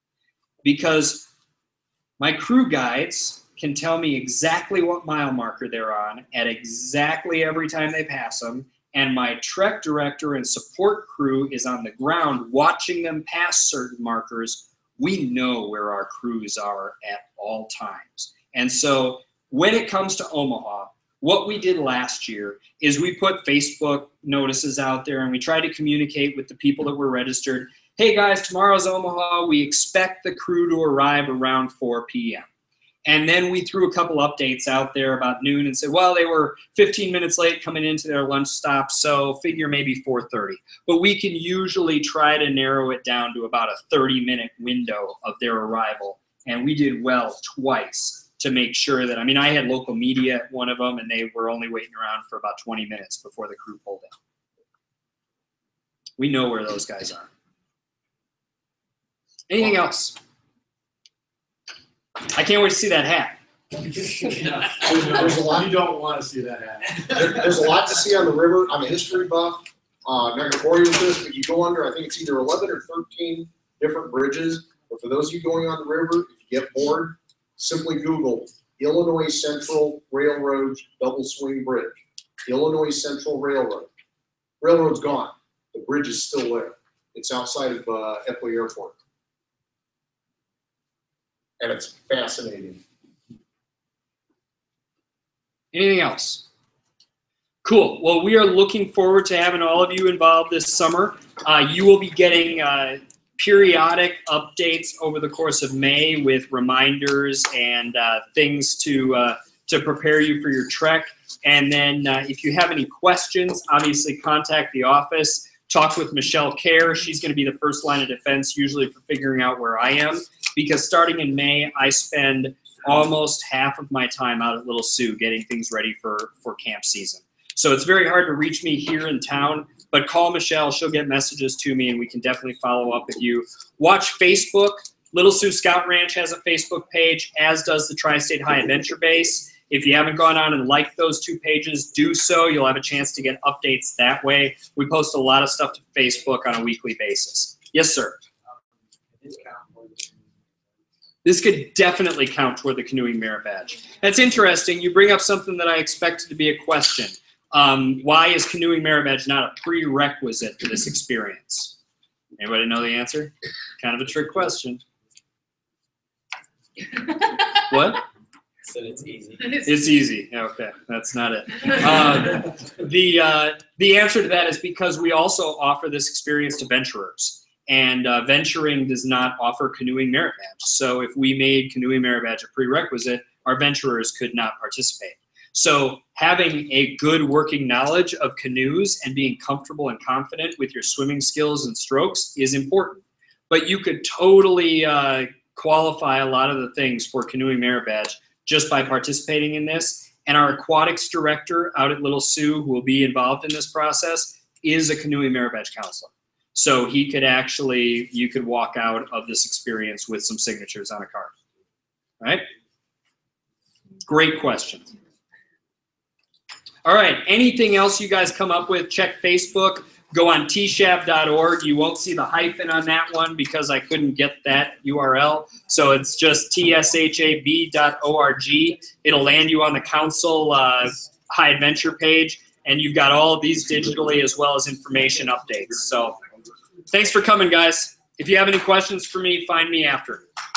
Because my crew guides can tell me exactly what mile marker they're on at exactly every time they pass them, and my trek director and support crew is on the ground watching them pass certain markers. We know where our crews are at all times. And so when it comes to Omaha, what we did last year is we put Facebook notices out there, and we tried to communicate with the people that were registered. Hey guys, tomorrow's Omaha. We expect the crew to arrive around 4 p.m. And then we threw a couple updates out there about noon and said, well, they were 15 minutes late coming into their lunch stop, so figure maybe 4:30. But we can usually try to narrow it down to about a 30-minute window of their arrival. and we did well twice to make sure that, I mean, I had local media at one of them, and they were only waiting around for about 20 minutes before the crew pulled in. We know where those guys are. Anything else? I can't wait to see that hat. There's a lot. You don't want to see that happen. There's a lot to see on the river. I'm a history buff. I'm not gonna bore you with this, but you go under, I think it's either 11 or 13 different bridges. But for those of you going on the river, if you get bored, simply Google Illinois Central Railroad Double Swing Bridge. Illinois Central Railroad. Railroad's gone. The bridge is still there. It's outside of Epley Airport. And it's fascinating. Anything else? Cool. Well, we are looking forward to having all of you involved this summer. You will be getting periodic updates over the course of May with reminders and things to prepare you for your trek. And then if you have any questions, obviously contact the office. Talk with Michelle Kerr. She's going to be the first line of defense usually for figuring out where I am, because starting in May, I spend almost half of my time out at Little Sioux getting things ready for camp season. So it's very hard to reach me here in town, but call Michelle. She'll get messages to me, and we can definitely follow up with you. Watch Facebook. Little Sioux Scout Ranch has a Facebook page, as does the Tri-State High Adventure Base. If you haven't gone on and liked those two pages, do so. You'll have a chance to get updates that way. We post a lot of stuff to Facebook on a weekly basis. Yes, sir. This could definitely count toward the Canoeing Merit Badge. That's interesting. You bring up something that I expected to be a question. Why is Canoeing Merit Badge not a prerequisite for this experience? Anybody know the answer? Kind of a trick question. What? Said it's easy. It's easy. Okay, that's not it. The answer to that is because we also offer this experience to venturers. And venturing does not offer Canoeing Merit Badge. So if we made Canoeing Merit Badge a prerequisite, our venturers could not participate. So having a good working knowledge of canoes and being comfortable and confident with your swimming skills and strokes is important. But you could totally qualify a lot of the things for Canoeing Merit Badge just by participating in this. And our aquatics director out at Little Sioux, who will be involved in this process, is a Canoeing Merit Badge counselor. So he could actually, you could walk out of this experience with some signatures on a card. All right? Great question. All right, anything else you guys come up with, check Facebook. Go on tshab.org. You won't see the hyphen on that one because I couldn't get that URL. So it's just tshab.org. It'll land you on the council High Adventure page, and you've got all of these digitally as well as information updates. So thanks for coming, guys. If you have any questions for me, find me after.